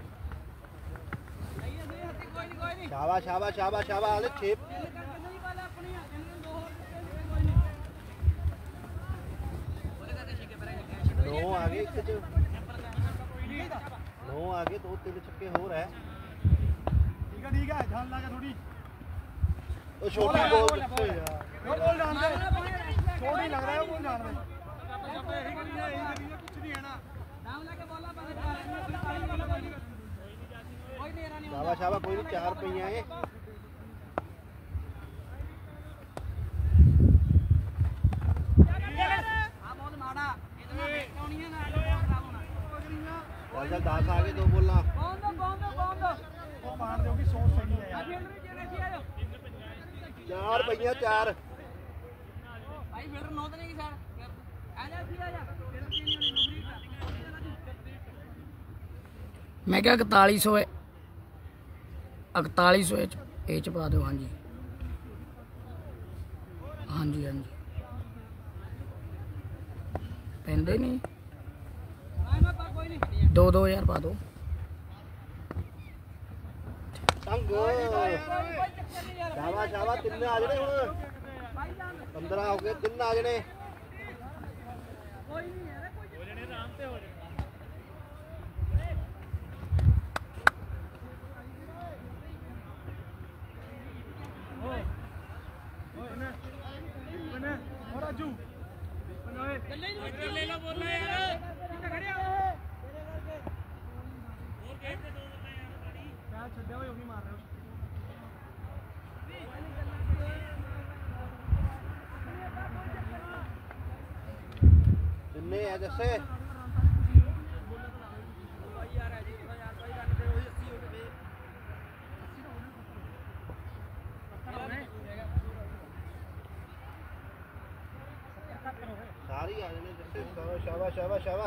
ਕੋਈ ਨਹੀਂ ਕੋਈ ਨਹੀਂ ਸ਼ਾਬਾਸ਼ ਸ਼ਾਬਾਸ਼ ਸ਼ਾਬਾਸ਼ ਸ਼ਾਬਾਸ਼ ਹਲੇ ਛੇ ਨਹੀਂ ਬਾਲ ਆਪਣੀ ਆ ਇਹਨਾਂ ਦੋ ਹੋਰ ਕੋਈ ਨਹੀਂ ਉਹਦੇ ਕਰਕੇ ਛੱਕੇ ਪਰੇ ਨੌ ਆ ਗਏ ਇੱਕ ਚ ਨੌ ਆ ਗਏ ਦੋ ਤਿੰਨ ਛੱਕੇ ਹੋਰ ਹੈ ਠੀਕ ਹੈ ਠੀਕ ਹੈ ਧਿਆਨ ਲਾ ਕੇ ਥੋੜੀ ਉਹ ਛੋਟੀ ਬੋਲ ਕਿੱਥੇ ਯਾਰ ਉਹ ਬੋਲ ਜਾਣ ਦੇ ਛੋਟੀ ਲੱਗ ਰਿਹਾ ਉਹ ਬੋਲ ਜਾਣ ਦੇ ਆਪਾਂ ਇਹੀ ਕਰੀ ਨਾ ਇਹੀ ਕਰੀ ਕੁਝ ਨਹੀਂ ਹੈ ਨਾ ਨਾਮ ਲੈ ਕੇ ਬੋਲਾ ਪਾਣੀ ਕੋਈ ਨਹੀਂ ਰਾਣੀ ਸ਼ਾਬਾਸ਼ ਸ਼ਾਬਾਸ਼ ਕੋਈ ਨਹੀਂ ਚਾਰ ਪਈਆਂ ਏ ਆ ਬੋਲ ਮਾੜਾ ਇਹਦੇ ਨਾਲ ਆਉਣੀ ਹੈ ਨਾ ਖਰਾਬ ਹੋਣਾ ਚੱਲ ਚੱਲ ਦਸ ਆ ਗਏ ਦੋ ਬੋਲਾਂ ਕੌਣ ਦਾ ਕੌਣ ਦਾ ਕੌਣ ਦਾ ਉਹ ਮਾਰ ਦਿਓਗੀ ਸੋਚ ਸਹੀ ਹੈ ਆ ਯਾਰ ਫੀਲਡਰ ਜਿਹੜੇ ਸੀ ਆਜੋ ਚਾਰ ਪਈਆਂ ਚਾਰ ਭਾਈ ਫੀਲਡਰ ਨੌ ਤੇ ਨਹੀਂ ਕੀ ਸਰ ਆ ਜਾ ਸੀ ਆ ਜਾ ਫੀਲਡਰ ਚੇਂਜ ਹੋਣੀ ਨੌਕਰੀ ਮੈਂ ਕਿਹਾ ਇਕਤਾਲੀ ਸੌ ਇਕਤਾਲੀ ਸੌ ਇਹ ਚ ਇਹ ਚ ਪਾ ਦਿਓ ਹਾਂਜੀ ਹਾਂਜੀ ਹਾਂਜੀ ਪੈਂਦੇ ਨਹੀਂ ਦੋ ਦੋ ਹਜ਼ਾਰ ਪਾ ਦੋ ਤੰਗ ਸ਼ਾਵਾ ਸ਼ਾਵਾ ਤਿੰਨ ਆ ਜਣੇ ਹੁਣ ਪੰਦਰਾਂ ਹੋ ਗਏ ਤਿੰਨ ਆ ਜਣੇ ਰਾਜੂ ਲੈ ਲਾ ਬੋਲਣਾ ਯਾਰ ਕਿੱਥੇ ਖੜਿਆ ਹੋਰ ਗੇਮ ਤੇ ਦੋ ਬੰਦੇ ਯਾਰ ਗਾੜੀ ਮੈਂ ਛੱਡਿਆ ਹੋਇਆ ਉਹੀ ਮਾਰ ਰਿਹਾ ਕਿੰਨੇ ਆ ਜੱਸੇ ਸਾਰੀ ਆ ਜਣੇ ਜੱਸੇ ਸ਼ਾਵਾ ਸ਼ਾਵਾ ਸ਼ਾਵਾ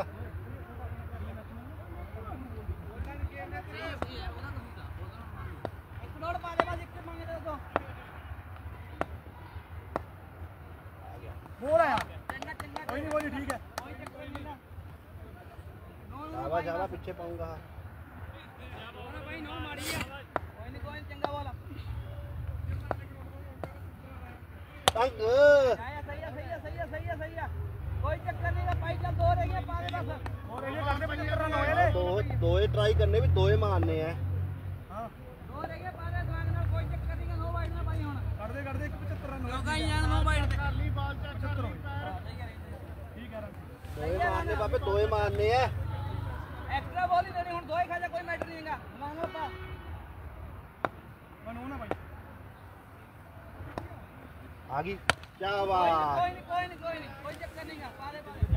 ਇੱਕ ਡੋੜ ਪਾ ਦੇ ਬਾਜ ਇੱਕ ਮੰਗੇ ਦੇ ਦੋ ਬੋਲ ਆਇਆ ਕੋਈ ਨਹੀਂ ਕੋਈ ਨਹੀਂ ਠੀਕ ਹੈ ਸ਼ਾਵਾ ਸ਼ਾਵਾ ਪਿੱਛੇ ਪਾਉਂਗਾ ਭਾਈ ਨੋ ਮਾੜੀ ਆ ਕੋਈ ਨਹੀਂ ਕੋਈ ਚੰਗਾ ਬੋਲ ਤੰਗ ਆਇਆ ਸਹੀ ਆ ਸਹੀ ਆ ਸਹੀ ਆ ਸਹੀ ਆ ਸਹੀ ਆ ਕੋਈ ਚੱਕਰ ਨਹੀਂ ਭਾਈ ਚੱਲ ਦੋ ਰਹਿ ਗਏ ਪਾ ਦੇ ਬਸ ਹੋਰ ਇਹ ਕਰਦੇ ਪਚੱਤਰ ਰਨ ਹੋਏ ਨੇ ਦੋ ਦੋਏ ਟਰਾਈ ਕਰਨੇ ਵੀ ਦੋਏ ਮਾਰਨੇ ਆ ਹਾਂ ਦੋ ਰਹਿ ਗਏ ਪਾ ਦੇ ਦਿਮਾਗ ਨਾਲ ਕੋਈ ਚੱਕਰ ਨਹੀਂ ਨੋ ਵਾਈਡ ਨਾ ਭਾਈ ਹੁਣ ਕਰਦੇ ਕਰਦੇ ਇੱਕ ਪਚੱਤਰ ਰਨ ਹੋਏ ਲੋਕਾਂ ਹੀ ਜਾਣ ਨੋ ਵਾਈਡ ਤੇ ਕਰ ਲਈ ਬਾਲ ਪਚੱਤਰ ਹੋਏ ਠੀਕ ਹੈ ਦੋਏ ਮਾਰਨੇ ਬਾਬੇ ਦੋਏ ਮਾਰਨੇ ਆ ਐਕਸਟਰਾ ਬੋਲ ਹੀ ਦੇਣੀ ਹੁਣ ਦੋ ਹੀ ਖਾ ਜਾ ਕੋਈ ਮੈਟਰ ਨਹੀਂ ਹੈਗਾ ਦਿਮਾਗ ਨਾਲ ਪਾ ਬਣੋ ਨਾ ਭਾਈ ਆ ਗਈ ਕਿਆ ਬਾਤ ਕੋਈ ਨਹੀਂ ਕੋਈ ਨਹੀਂ ਕੋਈ ਨਹੀਂ ਕੋਈ ਚੱਕਰ ਨਹੀਂਗਾ ਪਾ ਦੇ ਪਾ ਦੇ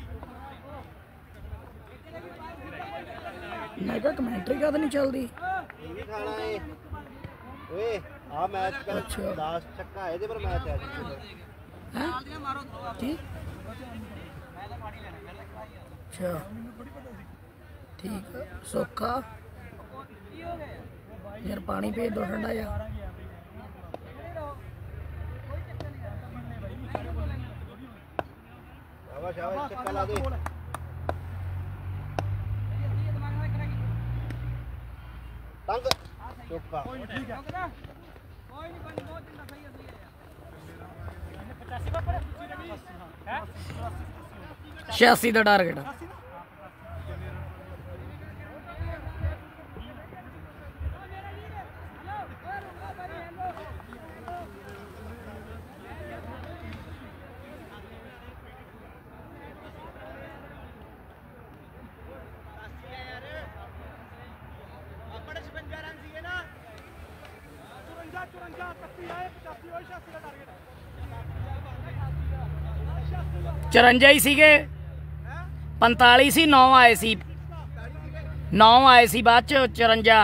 ਮੈਂ ਕਿਹਾ ਕਮੈਂਟਰੀ ਕਦ ਨਹੀਂ ਚੱਲਦੀ ਇਹ ਵੀ ਖਾਣਾ ਏ ਓਏ ਆ ਮੈਚ ਕਰ ਅੱਛਾ। ਦਸ ਛੱਕਾ ਇਹਦੇ ਪਰ ਮੈਚ ਆ ਜੀ ਹੈ ਮਾਰੋ ਕੀ ਮੈਂ ਤਾਂ ਪਾਣੀ ਲੈਣਾ ਫਿਰ ਅੱਛਾ ਠੀਕ ਆ ਸੌਖਾ ਕੀ ਹੋ ਗਿਆ ਯਾਰ ਪਾਣੀ ਭੇਜ ਦੋ ਠੰਡਾ ਜਿਹਾ ਸ਼ਾਬਾਸ਼ ਸ਼ਾਬਾਸ਼ ਛੱਕਾ ਲਾ ਦੇ ਤੰਗ ਚੁੱਕਾ ਕੋਈ ਨਹੀਂ ਠੀਕ ਹੈ ਕੋਈ ਨਹੀਂ ਕੋਈ ਬਹੁਤ ਚੰਗਾ ਸਹੀ ਹੈ ਸਹੀ ਹੈ ਪਚਾਸੀ ਦਾ ਪੜੇ ਹੈ ਛਿਆਸੀ ਦਾ ਟਾਰਗੇਟ ਚੁਰੰਜਾ ਚੁਰੰਜਾ ਇਕੱਤੀ ਆਏ ਪਚਾਸੀ ਹੋਏ ਛਿਆਸੀ ਦਾ ਟਾਰਗੇਟ ਚੁਰੰਜਾ ਹੀ ਸੀਗੇ ਪੰਤਾਲੀ ਸੀ ਨੌ ਆਏ ਸੀ ਨੌ ਆਏ ਸੀ ਬਾਅਦ ਚ ਚੁਰੰਜਾ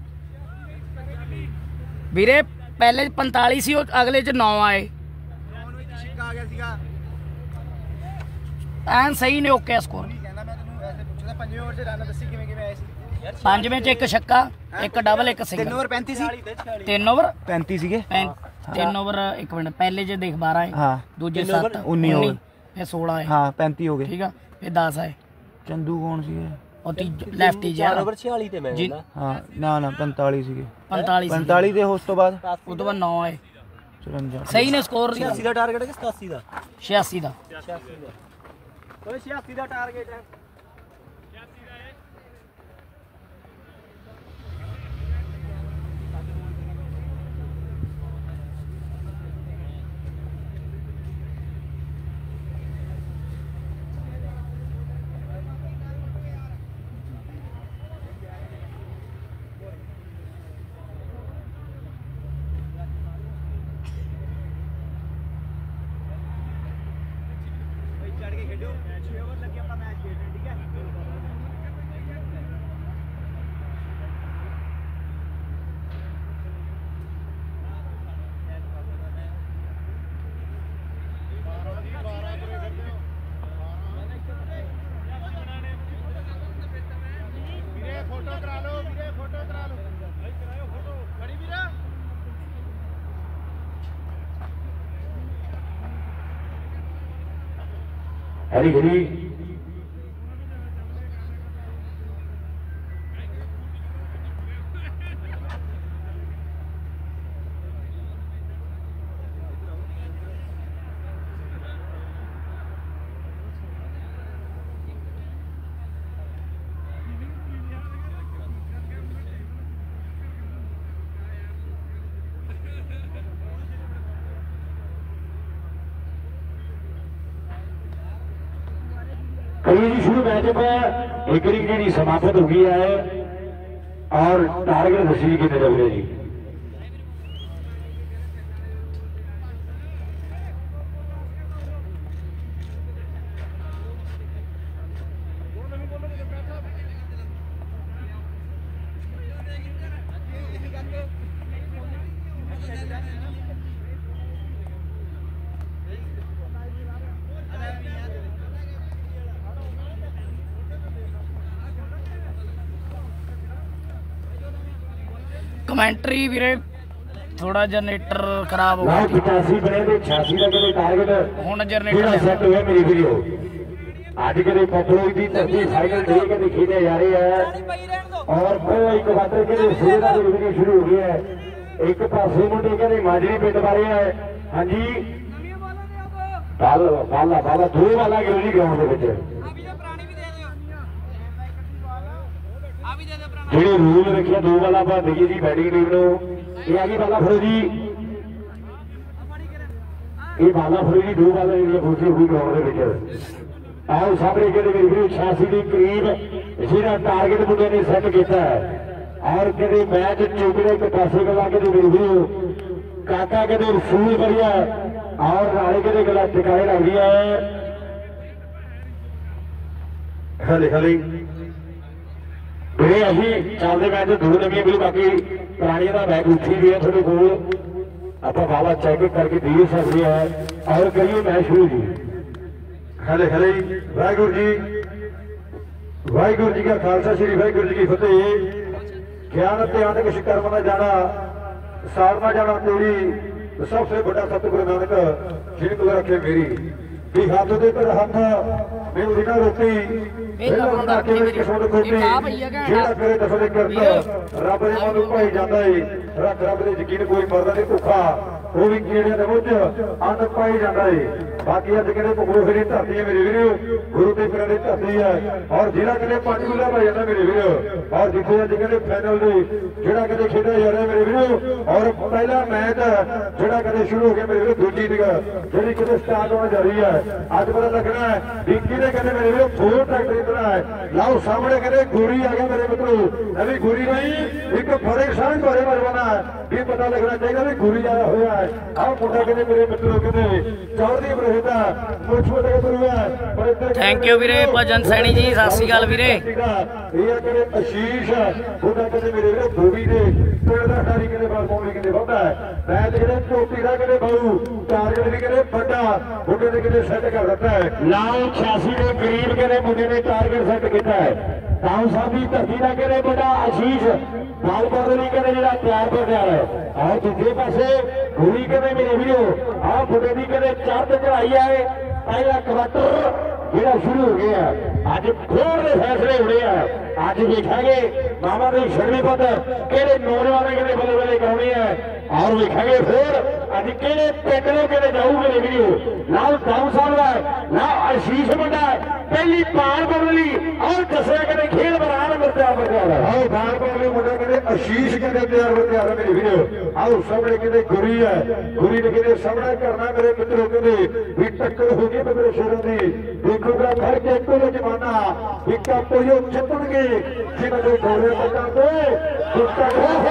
ਵੀਰੇ ਪਹਿਲੇ ਪੰਤਾਲੀ ਸੀ ਉਹ ਅਗਲੇ ਚ ਨੌ ਆਏ ਛਿੱਕਾ ਆ ਗਿਆ ਸੀਗਾ ਐਨ ਸਹੀ ਨੇ ਓਕੇ ਸਕੋਰ ਕਹਿੰਦਾ ਮੈਂ ਤੈਨੂੰ ਐਸੇ ਪੁੱਛਦਾ ਪੰਜਵੇਂ ਓਵਰ 'ਚ ਰਨ ਦੱਸੀ ਕਿਵੇਂ ਕਿਵੇਂ ਆਏ ਸੀ ਪੰਜਵੇਂ ਚ ਇੱਕ ਛੱਕਾ ਇੱਕ ਡਬਲ ਇੱਕ ਸਿੰਗਲ ਓਵਰ ਪੈਂਤੀ ਸੀ ਤਿੰਨ ਓਵਰ ਪੈਂਤੀ ਸੀਗੇ ਤਿੰਨ ਓਵਰ ਇੱਕ ਮਿੰਟ ਪਹਿਲੇ ਚ ਦੇਖ ਬਾਰਾਂ ਹੈ ਹਾਂ ਦੂਜੇ ਸੱਤ ਉੱਨੀ over। ਫਿਰ ਸੋਲਾਂ ਹੈ ਹਾਂ ਪੈਂਤੀ ਹੋ ਗਏ ਠੀਕ ਆ ਫਿਰ ਦਸ ਹੈ ਚੰਦੂ ਕੌਣ ਸੀਗੇ ਉਹ ਤੀ ਲੈਫਟੀ ਜਿਹਾ ਛਿਆਲੀ ਤੇ ਮੈਂ ਜੀ ਹਾਂ ਨਾ ਨਾ ਪੰਤਾਲੀ ਸੀਗੇ ਪੰਤਾਲੀ ਸੀ ਪੰਤਾਲੀ ਦੇ ਉਸ ਤੋਂ ਬਾਅਦ ਉਹ ਤੋਂ ਬਾਅਦ ਨੌ ਆਏ ਚੁਰੰਜਾ ਸਹੀ ਨੇ ਸਕੋਰ ਦਾ ਟਾਰਗੇਟ ਕਿ ਸਤਾਸੀ ਦਾ ਛਿਆਸੀ ਦਾ ਕੋਈ ਛਿਆਸੀ ਦਾ ਟਾਰਗੇਟ ਹੈ ਚੜ ਕੇ ਖੇਡੋ ਛੇ ਓਵਰ ਲੱਗੇ ਆਪਣਾ ਮੈਚ ਖੇਡਣਾ ਠੀਕ खड़ी खड़ी करिए जी शुरू मैच में एक इनिंग जी समाप्त हो गई है और टारगेट दसी कितने चल रहे जी कमेंट्री वीरे थोड़ा जनरेटर खराब हो गया पचासी बने थे छियासी का कदे टारगेट हुण जनरेटर सेट होया मेरी वीडियो आज कदे पटरोई दी धरती फाइनल डे कदे खेले जा रहे हैं और वो एक वाटर के शेर दा वीडियो शुरू हो गया है एक पासे मुंडे कहते माजरी पिंड वाले है हां जी बाल बाला बाला दो वाला गिरली ग्राउंड दे विच ਜਿਹੜੇ ਰੂਲ ਰੱਖਿਆ ਦੋ ਵਾਲਾ ਭੰਨ ਗਈ ਜੀ ਬੈਟਿੰਗ ਟੀਮ ਨੂੰ ਇਹ ਆ ਗਈ ਬਾਲਾ ਫਰੋ ਜੀ ਇਹ ਬਾਲਾ ਫਰੋ ਜੀ ਦੋ ਵਾਲਾ ਜਿਹੜੀ ਫੁੱਟੀ ਹੋਈ ਗਰਾਊਂਡ ਦੇ ਵਿੱਚ ਆਓ ਸਾਹਮਣੇ ਕਿਹਦੇ ਵੀਡੀਓ ਛਿਆਸੀ ਦੇ ਕਰੀਬ ਜਿਹੜਾ ਟਾਰਗੇਟ ਮੁੰਡੇ ਨੇ ਸੈੱਟ ਕੀਤਾ ਹੈ ਔਰ ਕਿਹਦੇ ਮੈਚ ਚੁਗਲੇ ਇੱਕ ਪਾਸੇ ਗਲਾ ਕੇ ਦੇ ਵੀਡੀਓ ਕਾਕਾ ਕਿਹਦੇ ਰਸੂਲ ਵਰਿਆ ਔਰ ਨਾਲੇ ਕਿਹਦੇ ਗਲਾ ਟਿਕਾਏ ਲੱਗਦੀ ਹੈ ਹਲੇ ਹਲੇ ਵੀਰੇ ਅਸੀਂ ਚੱਲਦੇ ਮੈਚ ਦੋ ਨਵੀਆਂ ਬਿਲ ਬਾਕੀ ਪੁਰਾਣੀਆਂ ਦਾ ਮੈਚ ਉੱਠੀ ਵੀ ਹੈ ਤੁਹਾਡੇ ਕੋਲ ਆਪਾਂ ਬਾਲਾ ਚੈੱਕ ਕਰਕੇ ਦੇ ਸਕਦੇ ਆ ਔਰ ਕਰੀਏ ਮੈਚ ਸ਼ੁਰੂ ਜੀ ਹਲੇ ਹਲੇ ਵਾਹਿਗੁਰੂ ਜੀ ਵਾਹਿਗੁਰੂ ਜੀ ਕਾ ਖਾਲਸਾ ਸ੍ਰੀ ਵਾਹਿਗੁਰੂ ਜੀ ਕੀ ਫਤਿਹ ਗਿਆਨ ਤੇ ਆਨੰਦ ਸ਼ਿਕਰਮ ਦਾ ਜਾਣਾ ਸਾਰਨਾ ਜਾਣਾ ਤੇਰੀ ਸਭ ਤੋਂ ਵੱਡਾ ਸਤਿਗੁਰੂ ਨਾਨਕ ਜਿਨ ਕੋ ਰੱਖੇ ਮੇਰੀ ਵੀ ਹੱਥ ਦੇ ਪਰ ਹੱਥ ਮੈਨੂੰ ਬਿਨਾ ਰੋਟੀ ਜਿਹੜਾ ਕਿਵੇਂ ਕਿਸਮ ਕੋਟੀ ਜਿਹੜਾ ਕਰੇ ਦਫਲੇ ਕਰਤਾ ਰੱਬ ਦੇ ਮਨ ਨੂੰ ਭਾਈ ਜਾਂਦਾ ਏ ਰੱਖ ਰੱਬ ਦੇ ਯਕੀਨ ਕੋਈ ਮਰਦਾ ਨਹੀਂ ਭੁੱਖਾ ਉਹ ਵੀ ਕੀੜਿਆਂ ਦੇ ਮੁੱਝ ਅੰਨ ਪਾਈ ਜਾਂਦਾ ਏ ਬਾਕੀ ਅੱਜ ਕਿਹੜੇ ਭੁਗੜੋ ਫੇਰੀ ਧਰਤੀ ਹੈ ਮੇਰੇ ਵੀਰੋ ਗੁਰੂ ਦੇ ਪਿਆਰੇ ਧਰਤੀ ਹੈ ਔਰ ਜਿਹੜਾ ਕਿਹੜੇ ਪੰਜ ਗੁਲਾ ਭਾਈ ਜਾਂਦਾ ਮੇਰੇ ਵੀਰੋ ਔਰ ਜਿੱਥੇ ਅੱਜ ਕਿਹੜੇ ਫਾਈਨਲ ਦੇ ਜਿਹੜਾ ਕਿਹੜੇ ਖੇਡਿਆ ਜਾ ਰਿਹਾ ਮੇਰੇ ਵੀਰੋ ਔਰ ਪਹਿਲਾ ਮੈਚ ਜਿਹੜਾ ਕਦੇ ਸ਼ੁਰੂ ਹੋ ਗਿਆ ਮੇਰੇ ਵੀਰੋ ਦੂਜੀ ਜਿਹੜੀ ਕਿਤੇ ਸਟਾਰਟ ਹੋਣ ਜਾ ਰਹੀ ਹੈ ਅੱਜ ਪਤਾ ਲੱਗਣਾ ਹੈ ਵੀ ਕਿਹਦੇ ਕਹਿੰਦੇ ਮੇਰੇ ਵੀਰੋ ਫੋਰ ਟਰੈਕਟਰ ਇਤਨਾ ਹੈ ਲਾਓ ਸਾਹਮਣੇ ਕਹਿੰਦੇ ਗੋਰੀ ਆ ਗਿਆ ਮੇਰੇ ਮਿੱਤਰੋ ਇਹ ਵੀ ਗੋਰੀ ਨਹੀਂ ਇੱਕ ਫੜੇ ਸਾਂਝ ਬਾਰੇ ਮਰਵਾਨਾ ਵੀ ਪਤਾ ਲੱਗਣਾ ਚਾਹੀਦਾ ਵੀ ਗੋਰੀ ਆਇਆ ਹੋਇਆ ਹੈ ਆਹ ਮੁੰਡਾ ਕਹਿੰਦੇ ਮੇਰੇ ਮਿੱਤਰੋ ਕਹਿੰਦੇ ਚੌਧਰੀ ਬਰੇਦਾ ਮੁੱਛ ਵੱਡੇ ਬਰੂਆ ਪਰ ਇੱਧਰ ਥੈਂਕ ਯੂ ਵੀਰੇ ਭਜਨ ਸੈਣੀ ਜੀ ਸਤਿ ਸ਼੍ਰੀ ਅਕਾਲ ਵੀਰੇ ਇਹ ਆ ਕਹਿੰਦੇ ਅਸ਼ੀਸ਼ ਮੁੰਡਾ ਕਹਿੰਦੇ ਮੇਰੇ ਵੀਰੋ ਗੋਰੀ ਦੇ ਪਿੰਡ ਦਾ ਸਾਰੀ ਕਹਿੰਦੇ ਬਾਲ ਪਾਉਣੀ ਕਹਿੰਦੇ ਵੱਧਾ ਹੈ ਮੈਚ ਜਿਹੜੇ ਝੋਟੀ ਦਾ ਕਹਿੰਦੇ ਬਾਊ ਟਾਰਗੇਟ ਵੀ ਕਹਿੰਦੇ ਵੱਡਾ ਮੁੰਡੇ ਨੇ ਕਹਿੰਦੇ ਸੈੱਟ ਕਰ ਦਿੱਤਾ ਹੈ ਲਾਓ ਛਿਆਸੀ ਦੇ ਕਰੀਬ ਕਹਿੰਦੇ ਮੁੰਡੇ ਨੇ ਟਾਰਗੇਟ ਸੈੱਟ ਕੀਤਾ ਹੈ ਕਾਉ ਸਾਹਿਬ ਦੀ ਧਰਤੀ ਦਾ ਕਹਿੰਦੇ ਵੱਡਾ ਆਸ਼ੀਸ਼ ਬਾਲ ਪਾਉਣ ਲਈ ਕਹਿੰਦੇ ਜਿਹੜਾ ਤਿਆਰ ਹੋ ਗਿਆ ਹੈ ਆਹ ਦੂਜੇ ਪਾਸੇ ਗੋਲੀ ਕਹਿੰਦੇ ਮੇਰੇ ਵੀਰੋ ਆਹ ਮੁੰਡੇ ਦੀ ਕਹਿੰਦੇ ਚੜ੍ਹ ਚੜਾਈ ਆਏ ਪਹਿਲਾ ਕੁਆਟਰ ਜਿਹੜਾ ਸ਼ੁਰੂ ਹੋ ਗਿਆ ਅੱਜ ਖੋੜ ਦੇ ਫੈਸਲੇ ਹੋਣੇ ਆ ਅੱਜ ਵੇਖਾਂਗੇ ਮਾਮਾ ਦੀ ਸ਼ਰਮੀ ਪੁੱਤ ਕਿਹੜੇ ਨੌਜਵਾਨ ਕਿਹੜੇ ਬੱਲੇ ਬੱਲੇ ਕਰਾਉਣੇ ਆ ਔਰ ਵੇਖਾਂਗੇ ਫਿਰ ਅੱਜ ਕਿਹੜੇ ਪਿੰਡ ਨੂੰ ਕਿਹੜੇ ਜਾਊਗੇ ਮੇਰੇ ਵੀਰੋ ਨਾਲ ਕਾਉ ਸਾਹਿਬ ਹੈ ਨਾ ਆਸ਼ੀਸ਼ ਮੁੰਡਾ ਪਹਿਲੀ ਪਾਰ ਬਣ ਲਈ ਔਰ ਦੱਸਿਆ ਕਹਿੰਦੇ ਖੇਡ ਬਰਾਨ ਮਿਰਜ਼ਾ ਬਰਕਾਰ ਆਓ ਬਾਰ ਬਣ ਲਈ ਮੁੰਡਾ ਕਹਿੰਦੇ ਆਸ਼ੀਸ਼ ਕਹਿੰਦੇ ਤਿਆਰ ਹੋ ਤਿਆਰ ਮੇਰੇ ਵੀਰੋ ਆਓ ਸਾਹਮਣੇ ਕਹਿੰਦੇ ਗੁਰੀ ਹੈ ਗੁਰੀ ਨੇ ਕਹਿੰਦੇ ਸਾਹਮਣਾ ਕਰਨਾ ਮੇਰੇ ਮਿੱਤਰੋ ਕਹਿੰਦੇ ਵੀ ਟੱਕਰ ਹੋ ਗਈ ਮੇਰੇ ਸ਼ੇਰਾਂ ਦੀ ਦੇਖੂਗਾ ਘਰ ਕੇ ਕੋਈ ਜਮਾਨਾ ਇੱਕਾ ਪੋਇਓ ਜਿੱਤਣਗੇ ਜਿਹਨਾਂ ਦੇ ਗੋਲੇ ਪੱਟਾਂ ਤੇ ਦੁੱਤਾ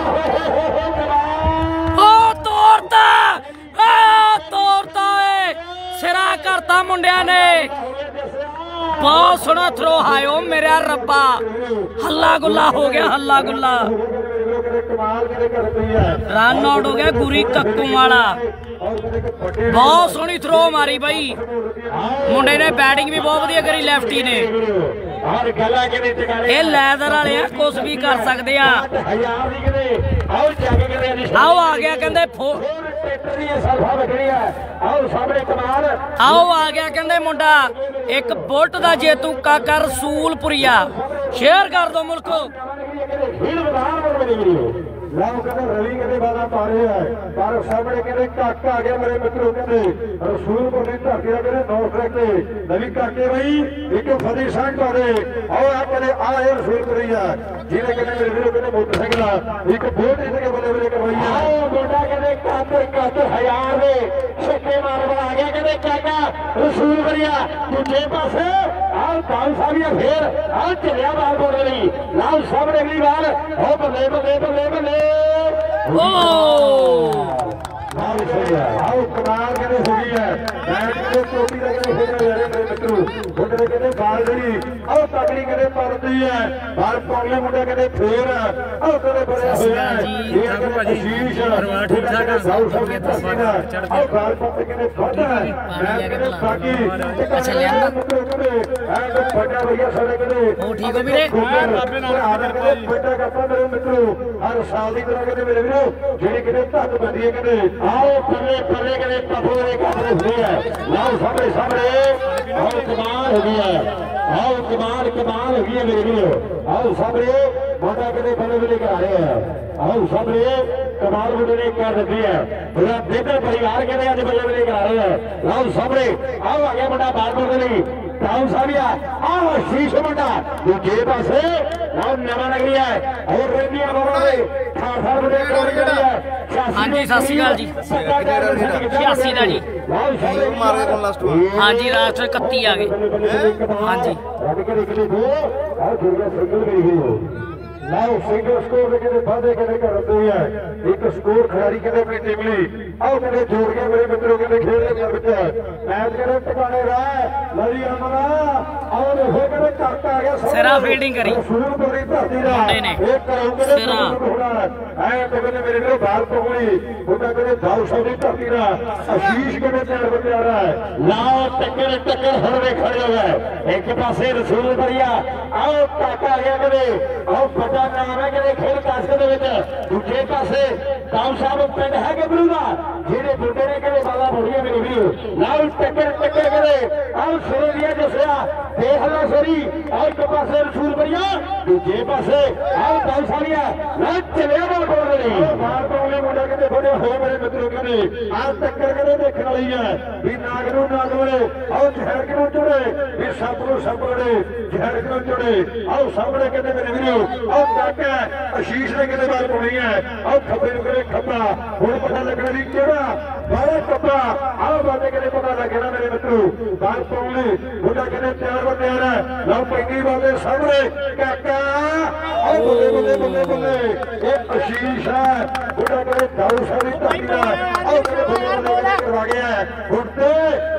ਓ ਤੋੜਤਾ ਓ ਤੋੜਤਾ ਏ ਸਿਰਾ ਕਰਤਾ ਮੁੰਡਿਆਂ ਨੇ ਬਹੁਤ ਸੋਹਣਾ ਥਰੋ ਆਇਓ ਮੇਰਾ ਰੱਬਾ ਹੱਲਾ ਗੁੱਲਾ ਹੋ ਗਿਆ ਹੱਲਾ ਗੁੱਲਾ ਰਨ ਆਊਟ ਹੋ ਗਿਆ ਗੁਰੀ ਕੱਕੂ ਵਾਲਾ। ਔਰ ਕਹਿੰਦੇ ਕਿ ਵੱਡੇ ਬਹੁਤ ਸੋਹਣੀ ਥਰੋ ਮਾਰੀ ਬਾਈ ਮੁੰਡੇ ਨੇ, ਬੈਟਿੰਗ ਵੀ ਬਹੁਤ ਵਧੀਆ ਕਰੀ ਲੈਫਟੀ ਨੇ। ਔਰ ਗੱਲਾਂ ਕਹਿੰਦੇ ਟਿਕਾਣੇ ਇਹ ਲੈਦਰ ਵਾਲੇ ਆ, ਕੁਛ ਵੀ ਕਰ ਸਕਦੇ ਆ। ਹਜ਼ਾਰ ਦੀ ਕਹਿੰਦੇ ਆਓ ਚੱਕ ਕਹਿੰਦੇ ਆਓ ਆ ਗਿਆ ਕਹਿੰਦੇ ਫੋ ਟਰੈਕਟਰ ਦੀ ਇਹ ਸਲਫਾ ਵੱਢਣੀ ਹੈ। ਆਓ ਸਾਹਮਣੇ ਕਮਾਲ ਆਓ ਆ ਗਿਆ ਕਹਿੰਦੇ ਮੁੰਡਾ ਇੱਕ ਬੁਲਟ ਦਾ ਜੇਤੂ ਕਾਕਾ ਰਸੂਲਪੁਰੀਆ। ਸ਼ੇਅਰ ਕਰ ਦੋ ਮੁਲਕੋ। ਖੇਡ ਮੈਦਾਨ ਬਣ ਬਣੀ ਵੀਡੀਓ ਲਾਓ ਕਹਿੰਦੇ ਰਵੀ ਕਹਿੰਦੇ ਬਾਦਾ ਪਾ ਰਹੇ ਆ, ਪਰ ਸਾਹਮਣੇ ਕਹਿੰਦੇ ਕਾਕਾ ਆ ਗਿਆ ਮੇਰੇ ਮਿੱਤਰੋ, ਕਹਿੰਦੇ ਰਸੂਲਪੁਰ ਦੀ ਧਰਤੀ ਦਾ ਕਹਿੰਦੇ ਨੌ ਟਰੈਕ ਤੇ ਨਵੀਂ ਕਾਕੇ ਬਾਈ ਇੱਕ ਫਤਿਹ ਸਿੰਘ ਤੁਹਾਡੇ ਆਓ ਆ ਕਹਿੰਦੇ ਆ ਇਹ ਰਸੂਲਪੁਰੀ ਆ ਜਿਹਨੇ ਕਹਿੰਦੇ ਮੇਰੇ ਵੀਰੋ ਕਹਿੰਦੇ ਮੋਟਰਸਾਈਕਲ ਆ ਇੱਕ ਬੋਟ ਇਹਦੇ ਕੇ ਬੱਲੇ ਬੱਲੇ ਕਰਵਾਈ ਆ। ਆਓ ਮੁੰਡਾ ਕਹਿੰਦੇ ਕਾਤਰ ਕਾਤਰ ਹਜ਼ਾਰ ਦੇ ਛੱਕੇ ਮਾਰਨ ਆ ਗਿਆ ਕਹਿੰਦੇ ਕਾਕਾ ਰਸੂਲਪੁਰੀਆ ਦੂਜੇ ਪਾਸੇ ਆਹ ਕਾਲ ਸਾਹਿਬੀਆ ਫੇਰ ਆਹ ਚੱਲਿਆ ਬਾਲ ਬੋਲ ਲਈ ਲਾਓ ਸਾਹਮਣੇ ਅਗਲੀ ਵਾਰ ਹੋ ਬੱਲੇ ਬੱਲੇ ਬੱਲੇ ਬੱਲੇ ਓ ਆਓ ਕਮਾਲ ਕਹਿੰਦੇ ਹੋ ਗਈ ਹੈ ਬੈਟ ਦੇ ਚੋਟੀ ਦਾ ਕਹਿੰਦੇ ਹੋ ਰਿਹਾ ਮੇਰੇ ਮਿੱਤਰੋ ਮੁੰਡੇ ਕਹਿੰਦੇ ਬਾਲ ਜਿਹੜੀ ਆਓ ਤਕੜੀ ਕਹਿੰਦੇ ਪਰਦੀ ਹੈ ਬਾਲ ਪਾਉਣੇ ਮੁੰਡਾ ਕਹਿੰਦੇ ਫੇਰ ਆਓ ਕਹਿੰਦੇ ਬੜਿਆ ਹੋਇਆ ਇਹ ਕਹਿੰਦੇ ਅਸ਼ੀਸ਼ ਠੀਕ ਠਾਕ ਸਾਊ ਸਾਊ ਦੀ ਤਸਵੀਰ ਆਓ ਬਾਲ ਪਾਉਂਦੇ ਕਹਿੰਦੇ ਵੱਡਾ ਮੈਂ ਕਹਿੰਦੇ ਬਾਕੀ ਅੱਛਾ ਲਿਆਂਦਾ ਮਿੱਤਰੋ ਕਹਿੰਦੇ ਐਂਡ ਵੱਡਾ ਭਈਆ ਸਾਡੇ ਕਹਿੰਦੇ ਉਹ ਠੀਕ ਹੋ ਵੀਰੇ ਬਾਬੇ ਨਾਲ ਕਹਿੰਦੇ ਵੱਡਾ ਕੱਪਾ ਮੇਰੇ ਮਿੱਤਰੋ ਹਰ ਸਾਲ ਦੀ ਤਰ੍ਹਾਂ ਕਹਿੰਦੇ ਮੇਰੇ ਵੀਰੋ ਜਿਹੜੀ ਕਹਿੰਦੇ ਧੱਕ ਬੰਦੀ ਹੈ ਕਹਿੰਦੇ ਆਓ ਪਰਲੇ ਪਰਲੇ ਕਹਿੰਦੇ ਪੱਪੂ ਦੇ ਕੱਪੜੇ ਹੁੰਦੇ ਆ ਲਾਓ ਸਾਹਮਣੇ ਸਾਹਮਣੇ ਆਓ ਕਮਾਲ ਹੋ ਗਈ ਹੈ ਆਓ ਕਮਾਲ ਕਮਾਲ ਹੋ ਗਈ ਹੈ ਮੇਰੇ ਵੀਰੋ ਆਓ ਸਾਹਮਣੇ ਮੋਟਾ ਕਹਿੰਦੇ ਬੱਲੇ ਬੱਲੇ ਕਰਾ ਰਹੇ ਆ ਆਓ ਸਾਹਮਣੇ ਕਮਾਲ ਮੁੰਡੇ ਨੇ ਕਰ ਦਿੱਤੀ ਹੈ ਪੂਰਾ ਬੇਦਰ ਪਰਿਵਾਰ ਕਹਿੰਦੇ ਅੱਜ ਬੱਲੇ ਬੱਲੇ ਕਰਾ ਰਹੇ ਆ ਲਾਓ ਸਾਹਮਣੇ ਆਓ ਆ ਗਿਆ ਮੁੰਡਾ ਬਾਲਪੁਰ ਦੇ ਲਈ ਟਾਊਨ ਸਾਹਿਬਿਆ ਆਹ ਸ਼ੀਸ਼ ਮੁੰਡਾ ਦੂਜੇ ਪਾਸੇ ਲਾਓ ਨਵਾਂ ਨਗਰੀ ਹੈ ਹੋਰ ਰਹਿੰਦੀਆਂ ਬਾਬਾ ਦੇ ਖਾਸਾ ਮੁੰਡੇ ਕੋਲ ਜਿਹੜੀ ਹੈ ਹਾਂਜੀ ਸਤਿ ਸ਼੍ਰੀ ਅਕਾਲ ਜੀ ਛਿਆਸੀ ਦਾ ਜੀ ਮਾਰੇ ਕੋਲ ਲਾਸਟ ਹਾਂਜੀ ਲਾਸਟ ਇਕੱਤੀ ਆ ਗਏ ਹਾਂਜੀ ਰੱਬ ਕੇ ਨਿਕਲੀ ਦੋ ਆਹ ਜੁੜੀਆਂ ਸਿੰਗਲ ਗਈ ਹੋਈ ਹੋ ਲਾਓ ਸਿੰਗਲ ਸਕੋਰ ਦੇ ਕਹਿੰਦੇ ਵਾਧੇ ਕਹਿੰਦੇ ਕਰਦੇ ਹੈ ਇੱਕ ਸਕੋਰ ਖਿਡਾਰੀ ਕਹਿੰਦੇ ਆਪਣੀ ਟੀਮ ਲਈ ਆਓ ਕਹਿੰਦੇ ਜੋੜ ਕੇ ਮੇਰੇ ਮਿੱਤਰੋ ਕਹਿੰਦੇ ਖੇਡ ਦੇ ਵਿੱਚ ਮੈਚ ਕਹਿੰਦੇ ਟਿਕਾਣੇ ਰਹਾ ਲੜੀ ਅਮਰਾ ਆਓ ਦੇਖੋ ਕਹਿੰਦੇ ਕੱਟ ਆ ਗਿਆ ਸਿਰਾ ਫੀਲਡਿੰਗ ਕਰੀ ਸੂਰਪੁਰ ਦੀ ਧਰਤੀ ਦਾ ਮੁੰਡੇ ਨੇ ਇਹ ਕਰਾਉਂਦੇ ਸਿਰਾ ਐ ਤੇ ਕਹਿੰਦੇ ਮੇਰੇ ਵੀਰੋ ਬਾਲ ਪਗਲੀ ਉਹਦਾ ਕਹਿੰਦੇ ਦਾਊ ਸਾਹਿਬ ਦੀ ਧਰਤੀ ਦਾ ਅਸ਼ੀਸ਼ ਕਹਿੰਦੇ ਤਿਆਰ ਬੰਦੇ ਆ ਰਹਾ ਹੈ ਲਾਓ ਟੱਕਰ ਟੱਕਰ ਹੁਣ ਵੇਖਿਆ ਜਾਵੇ ਇੱਕ ਪਾਸੇ ਰਸੂਲਪੁਰੀਆ ਆਓ ਕਾਕਾ ਆ ਗਿਆ ਕਹਿੰਦੇ ਆਓ ਵੱਡਾ ਨਾਮ ਹੈ ਕਹਿੰਦੇ ਖੇਡ ਕਾਸਕ ਦੇ ਵਿੱਚ ਦੂਜੇ ਪਾਸੇ ਦਾਊ ਸਾਹਿਬ ਪਿੰਡ ਹੈ ਗੱਭਰੂ ਦਾ ਜਿਹੜੇ ਬੁੱਢੇ ਨੇ ਕਹਿੰਦੇ ਬਾਲਾ ਬੋੜੀਆਂ ਮੇਰੇ ਵੀਰੋ ਲਾਓ ਟੱਕਰ ਟੱਕਰ ਕਹਿੰਦੇ ਆਓ ਸਿਰੇ ਦੀਆਂ ਜਸਿਆ ਦੇਖ ਲਓ ਸਰੀ ਆਓ ਇੱਕ ਪਾਸੇ ਰਸੂਲਪੁਰੀਆ ਦੂਜੇ ਪਾਸੇ ਆਓ ਦਾਊ ਸਾਹਿਬੀਆ ਨਾ ਚੱਲਿਆ ਬਾਲ ਬੋਲ ਰਹੀ ਬਾਲ ਪਾਉਣੇ ਮੁੰਡਾ ਕਹਿੰਦੇ ਫੜਿਆ ਹੋਏ ਮੇਰੇ ਮਿੱਤਰੋ ਕਹਿੰਦੇ ਆਹ ਟੱਕਰ ਕਹਿੰਦੇ ਦੇਖਣ ਵਾਲੀ ਹੈ ਵੀ ਨਾਗ ਨੂੰ ਨਾਗ ਵੜੇ ਆਓ ਜ਼ਹਿਰ ਕਿਉਂ ਚੜੇ ਵੀ ਸੱਪ ਨੂੰ ਸੱਪ ਵੜੇ ਜ਼ਹਿਰ ਕਿਉਂ ਚੜੇ ਆਓ ਸਾਹਮਣੇ ਕਹਿੰਦੇ ਮੇਰੇ ਵੀਰੋ ਆਓ ਕਾਕਾ ਅਸ਼ੀਸ਼ ਨੇ ਕਹਿੰਦੇ ਬਾਲ ਪਾਉਣੀ ਹੈ ਆਓ ਖੱਬੇ ਨੂੰ ਕਹਿੰਦੇ ਖੱਬਾ ਹੁਣ ਪਤਾ ਲੱਗਣਾ ਵੀ ਕਿਹੜਾ ਬਾਹਰ ਕੱਬਾ ਆਓ ਬਾਤੇ ਕਹਿੰਦੇ ਪਤਾ ਲੱਗਣਾ ਮੇਰੇ ਮਿੱਤਰੋ ਬਾਲ ਪਾਉਣੇ ਮੁੰਡਾ ਕਹਿੰਦੇ ਤਿਆਰ ਹੋ ਤਿਆਰ ਹੈ ਲਓ ਪੈਂਦੀ ਬਾਤੇ ਸਾਹਮਣੇ ਕਾਕਾ ਆਓ ਬੱਲੇ ਬੱਲੇ ਬੱਲੇ ਬੱਲੇ ਇਹ ਅਸ਼ੀਸ਼ ਹੈ ਮੁੰਡਾ ਕਹਿੰਦੇ ਦਾਊ ਸਾਹਿਬ ਦੀ ਧਰਤੀ ਦਾ ਆਓ ਕਹਿੰਦੇ ਬੱਲੇ ਬੱਲੇ ਕਰਵਾ ਗਿਆ ਹੁਣ ਤੇ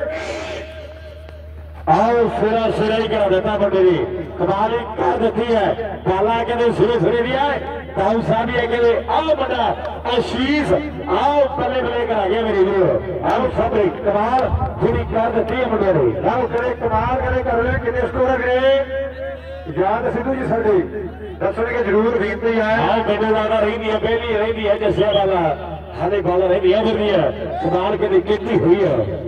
ਆਓ ਸਿਰਾ ਸਿਰਾ ਹੀ ਕਰਾ ਦਿੱਤਾ ਬੰਦੇ ਦੀ ਕਮਾਲ ਹੀ ਕਰ ਦਿੱਤੀ ਹੈ ਬਾਲਾ ਕਹਿੰਦੇ ਸਿਰੇ ਸਿਰੇ ਦੀ ਹੈ ਦਾਊ ਸਾਹਿਬ ਹੀ ਕਹਿੰਦੇ ਆਓ ਬੰਦਾ ਅਸ਼ੀਸ਼ ਆਓ ਬੱਲੇ ਬੱਲੇ ਕਰਾ ਗਿਆ ਮੇਰੇ ਵੀਰੋ ਆਓ ਸਭ ਕਮਾਲ ਜਿਹੜੀ ਕਰ ਦਿੱਤੀ ਹੈ ਮੁੰਡੇ ਨੇ ਆਓ ਕਰੇ ਕਮਾਲ ਕਰੇ ਕਰ ਲੈ ਕਿੰਨੇ ਸਕੋਰ ਹੈ ਵੀਰੇ ਯਾਦ ਸਿੱਧੂ ਜੀ ਸਾਡੇ ਦੱਸਣਗੇ ਜ਼ਰੂਰ ਬੇਨਤੀ ਹੈ ਆਓ ਬੰਦੇ ਦਾ ਰਹਿੰਦੀ ਹੈ ਪਹਿਲੀ ਰਹਿੰਦੀ ਹੈ ਜੱਸਿਆ ਵਾਲਾ ਹਾਲੇ ਬਾਲ ਰਹਿੰਦੀ ਹੈ ਫਿਰਦੀ ਹੈ ਕਮਾਲ ਕਹਿੰਦੇ ਕੀਤੀ ਹੋਈ ਹੈ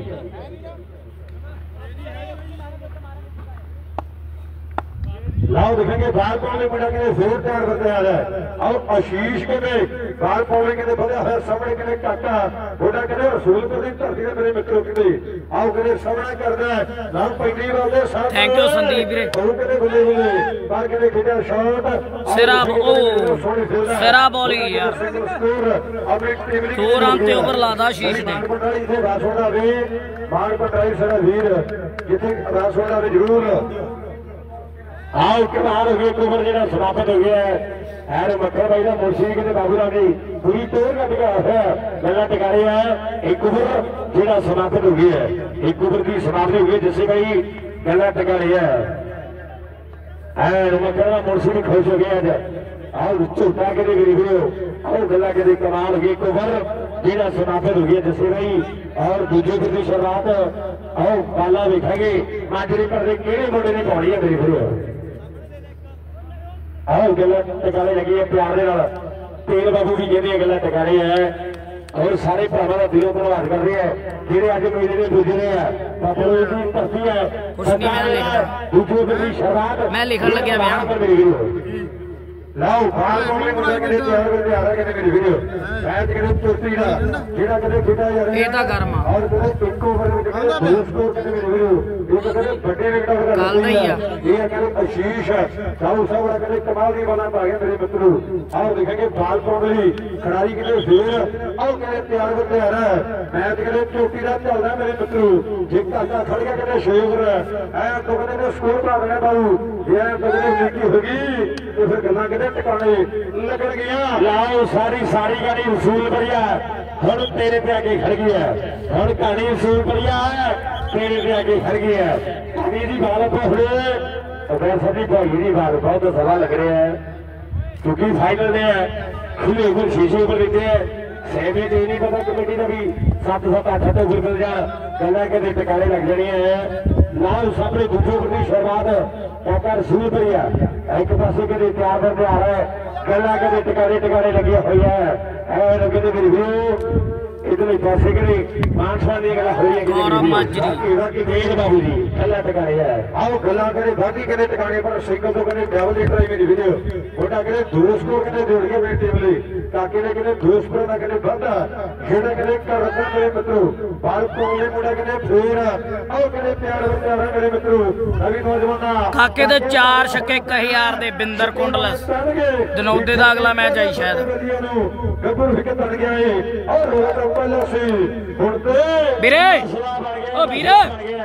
ਲਾਓ ਦੇਖਾਂਗੇ ਬਾਲ ਪਾਉਣੇ ਮੁੰਡਾ ਕਹਿੰਦੇ ਜ਼ੋਰ ਤਿਆਰ ਬੰਦੇ ਆ ਰਿਹਾ ਆਓ ਆਸ਼ੀਸ਼ ਕਹਿੰਦੇ ਬਾਲ ਪਾਉਣੇ ਕਹਿੰਦੇ ਵਧਿਆ ਹੋਇਆ ਸਾਹਮਣੇ ਕਹਿੰਦੇ ਕਾਕਾ ਮੁੰਡਾ ਕਹਿੰਦੇ ਰਸੂਲਪੁਰ ਦੀ ਧਰਤੀ ਦੇ ਮੇਰੇ ਮਿੱਤਰੋ ਕਹਿੰਦੇ ਆਓ ਕਹਿੰਦੇ ਸਾਹਮਣਾ ਕਰਦਾ ਲਾਓ ਪਹਿਲੀ ਵਾਰ ਦੇ ਸਾਹਮਣੇ ਥੈਂਕ ਯੂ ਸੰਦੀਪ ਵੀਰੇ ਉਹ ਕਹਿੰਦੇ ਬੱਲੇ ਬੱਲੇ ਬਾਹਰ ਕਹਿੰਦੇ ਖੇਡਿਆ ਸ਼ਾਟ ਸਿਰਾ ਉਹ ਸਿਰਾ ਬੋਲ ਗਈ ਯਾਰ ਸਕੋਰ ਆਪਣੀ ਟੀਮ ਲਈ ਦੋ ਰਨ ਤੇ ਓਵਰ ਲਾਦਾ ਆਸ਼ੀਸ਼ ਨੇ ਪਟਾਈ ਇਥੇ ਰਾਸੋੜਾ ਵੀ ਮਾਨ ਪਟਾਈ ਸਾਡਾ ਵੀਰ ਜਿੱਥੇ ਰਾਸੋੜਾ ਵੀ ਜ਼ਰੂਰ ਆਓ ਕਮਾਲ ਹੋ ਗਈ ਕੁਮਰ ਜਿਹੜਾ ਸਮਾਪਤ ਹੋ ਗਿਆ ਹੈ ਐਰ ਮੱਖਣ ਬਾਈ ਦਾ ਮੁਰਸ਼ੀ ਕਹਿੰਦੇ ਬਾਬੂ ਰਾਮ ਦੀ ਪੂਰੀ ਤੋਰ ਕੱਢ ਕੇ ਹੋਇਆ ਗੱਲਾਂ ਟਿਕਾਰੇ ਆ ਇੱਕ ਕੁਮਰ ਜਿਹੜਾ ਸਮਾਪਤ ਹੋ ਗਿਆ ਹੈ ਇੱਕ ਕੁਮਰ ਦੀ ਸਮਾਪਤੀ ਹੋ ਗਈ ਜਿਸੇ ਬਾਈ ਗੱਲਾਂ ਟਿਕਾਰੇ ਆ ਐਨ ਮੱਕੜਾ ਮੁਰਸ਼ੀ ਵੀ ਖੁਸ਼ ਹੋ ਗਿਆ ਅੱਜ ਆਹ ਝੂਟਾ ਕਿਤੇ ਵੀ ਵੀਰੋ ਆਹ ਗੱਲਾਂ ਕਿਤੇ ਕਮਾਲ ਹੋ ਗਈ ਇੱਕ ਓਵਰ ਜਿਹੜਾ ਸਮਾਪਤ ਹੋ ਗਿਆ ਜੱਸੇ ਭਾਈ ਔਰ ਦੂਜੇ ਦਿਨ ਦੀ ਸ਼ੁਰੂਆਤ ਆਹ ਬਾਲਾ ਵੇਖਾਂਗੇ ਮਾਜਰੀ ਪਰ ਦੇ ਕਿਹੜੇ ਮੁੰਡੇ ਨੇ ਪਾਉਣੀ ਹੈ ਮੇਰੇ ਵੀਰੋ ਆਹ ਗੱਲਾਂ ਟਿਕਾਣੇ ਲੱਗੀ ਹੈ ਪਿਆਰ ਦੇ ਨਾਲ ਤੇਲ ਬਾਬੂ ਵੀ ਕਹਿੰਦੇ ਗੱਲਾਂ ਟਿਕਾਣੇ ਹੈ और सारे भरावां दा दिलों धन्यवाद कर रहे हैं जेडे अज मेले दे गुजरे है बाबू की धरती है कुछ नहीं मैं लिखना दूसरे दिन की शुरुआत मैं लिखण लग्या मैं लाओ बाल बोलने मुंडा के तैयार करके आ रहा है मेरी वीडियो मैच के चोटी दा जेड़ा कदे फिटा जा रहा है ये ता गरम और कदे एक ओवर में दो स्कोर कदे मेरी वीडियो ये कदे बड़े विकेट का कल दा ही है ये कदे आशीष साहू साहू कदे कमाल दी बाला पा गया मेरे मित्रों और देखेंगे बाल पाउंड लई खिडारी कदे फेर और कदे तैयार करके आ रहा है मैच कदे चोटी दा चलदा मेरे मित्रों जे काका खड़ गया कदे छह ओवर ऐ तो कदे ने स्कोर पा देना बाबू ये कदे नीकी होगी तो फिर गल्लां टिकाने लगन गया लाओ सारी सारी गाड़ी वसूल बढ़िया हम तेरे पे आके खड़ गई है हम कहानी वसूल बढ़िया है तेरे पे आके खड़ गई है कहानी की बात पकड़े वैसे भी भाई की बात बहुत सवा लग रहा है क्योंकि फाइनल ने खुले ओवर शीशे ओवर देते हैं सेमी तो नहीं पता कमेटी का भी सत्त सत्त अठ अठ ओवर मिल जा गल्लां कहते टिकाने लग जानी है लाल सामने दूसरे ओवर की शुरुआत काका रसूल बढ़िया एक पासे के तैयार करके आ रहा है गल्ला के टिकाने टिकाने लगी हुई है लगे मेरी व्यू इधर पासे के मानसा दी गल हुई है बाबू जी गल्ला टिकाने है आओ गल्ला करे बाकी के टिकाने पर सिंगल तो करे डबल लीटर मेरी वीडियो छोटा करे दो स्कोर के जोड़ के मेरी टीम ली काके ने कहते दो स्कोर ना कहते बंदा खेड़ा कहते कर रखा मेरे मित्रों बाल कोले मुंडा कहते फेर आओ कहते प्यार हो प्यार मेरे मित्रों नवी नौजवान काके दे चार छक्के एक हज़ार दे बिंदर कुंडलस दनौदे दा अगला मैच आई शायद गब्बर विकेट बन गया है और रोहत पहला से हुण ते ਵੀਰੇ ओ ਵੀਰੇ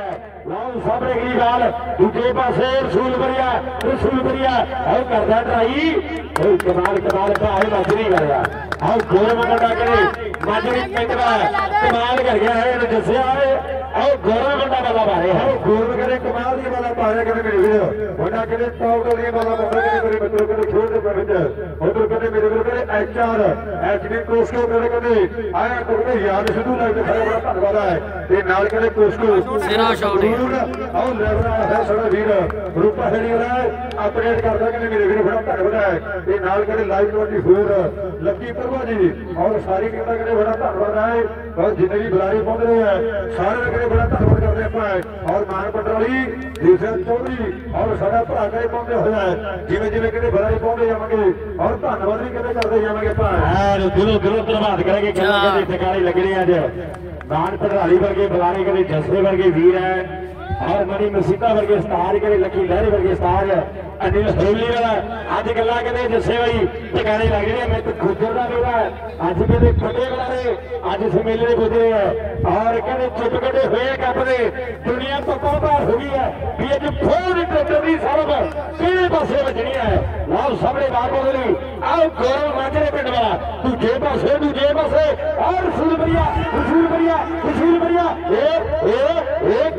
लाल सामने की गाल दूजे पासे रसूल बढ़िया रसूल बढ़िया और करदा ट्राई ओ कमाल कमाल का है माजरी कर रहा और गोल मुंडा करे माजरी पेंडवा कमाल कर गया है जैसे आए और गोल मुंडा वाला मारे है गोल करे कमाल दी वाला पाया करे मेरे वीडियो मुंडा करे टॉप वाली वाला मुंडा करे मेरे बच्चों को छोड़ दे पर उधर करे मेरे को करे एचआर एचडी कोस्को करे करे आया तो करे याद सिद्धू लगते खड़ा बड़ा धन्यवाद है ये नाल करे कोस्को सिरा शॉट और लेवरा है सारा वीर रूपा हेडी वाला अपडेट करदा कि मेरे वीर बड़ा धन्यवाद है ये नाल करे लाइव चौबीस लक्की परवा जी और सारी टीम का बड़ा धन्यवाद है और जितने भी बुलारे पहुंच रहे हैं सारे का बड़ा धन्यवाद करते हैं और मान पटवाली दिलशन चौधरी और सारा भरा करे पहुंचे होया है जिवें जिवें कहते बुलारे पहुंचे जावांगे और धन्यवाद भी कहते करते जावांगे भाई दिलों दिलों धन्यवाद करेंगे कहते ठिकाने लग रहे आज मान पटवाली वर्गे बुलारे कहते जसवे वर्गे वीर है और मनी मसीता वर्गे स्टार करे लकी लहरे वर्गे स्टार अनिल हरोली वाला अज गल्लां कहते जस्से भाई ठिकाने लग रही है मैं तो गुजर का मेला अज कहते फटे वाले अज इस मेले गुजरे है और कहते चुप कटे हुए कप दे दुनिया तो बाहर हो गई है भी अज थोड़ी ट्रैक्टर की सरब किहड़े पासे बजनी है लाओ सामने बार बोली आओ गौरव माजरे पिंड वाला दूजे पासे दूजे पासे और रसूल बढ़िया रसूल बढ़िया रसूल बढ़िया ए ए ए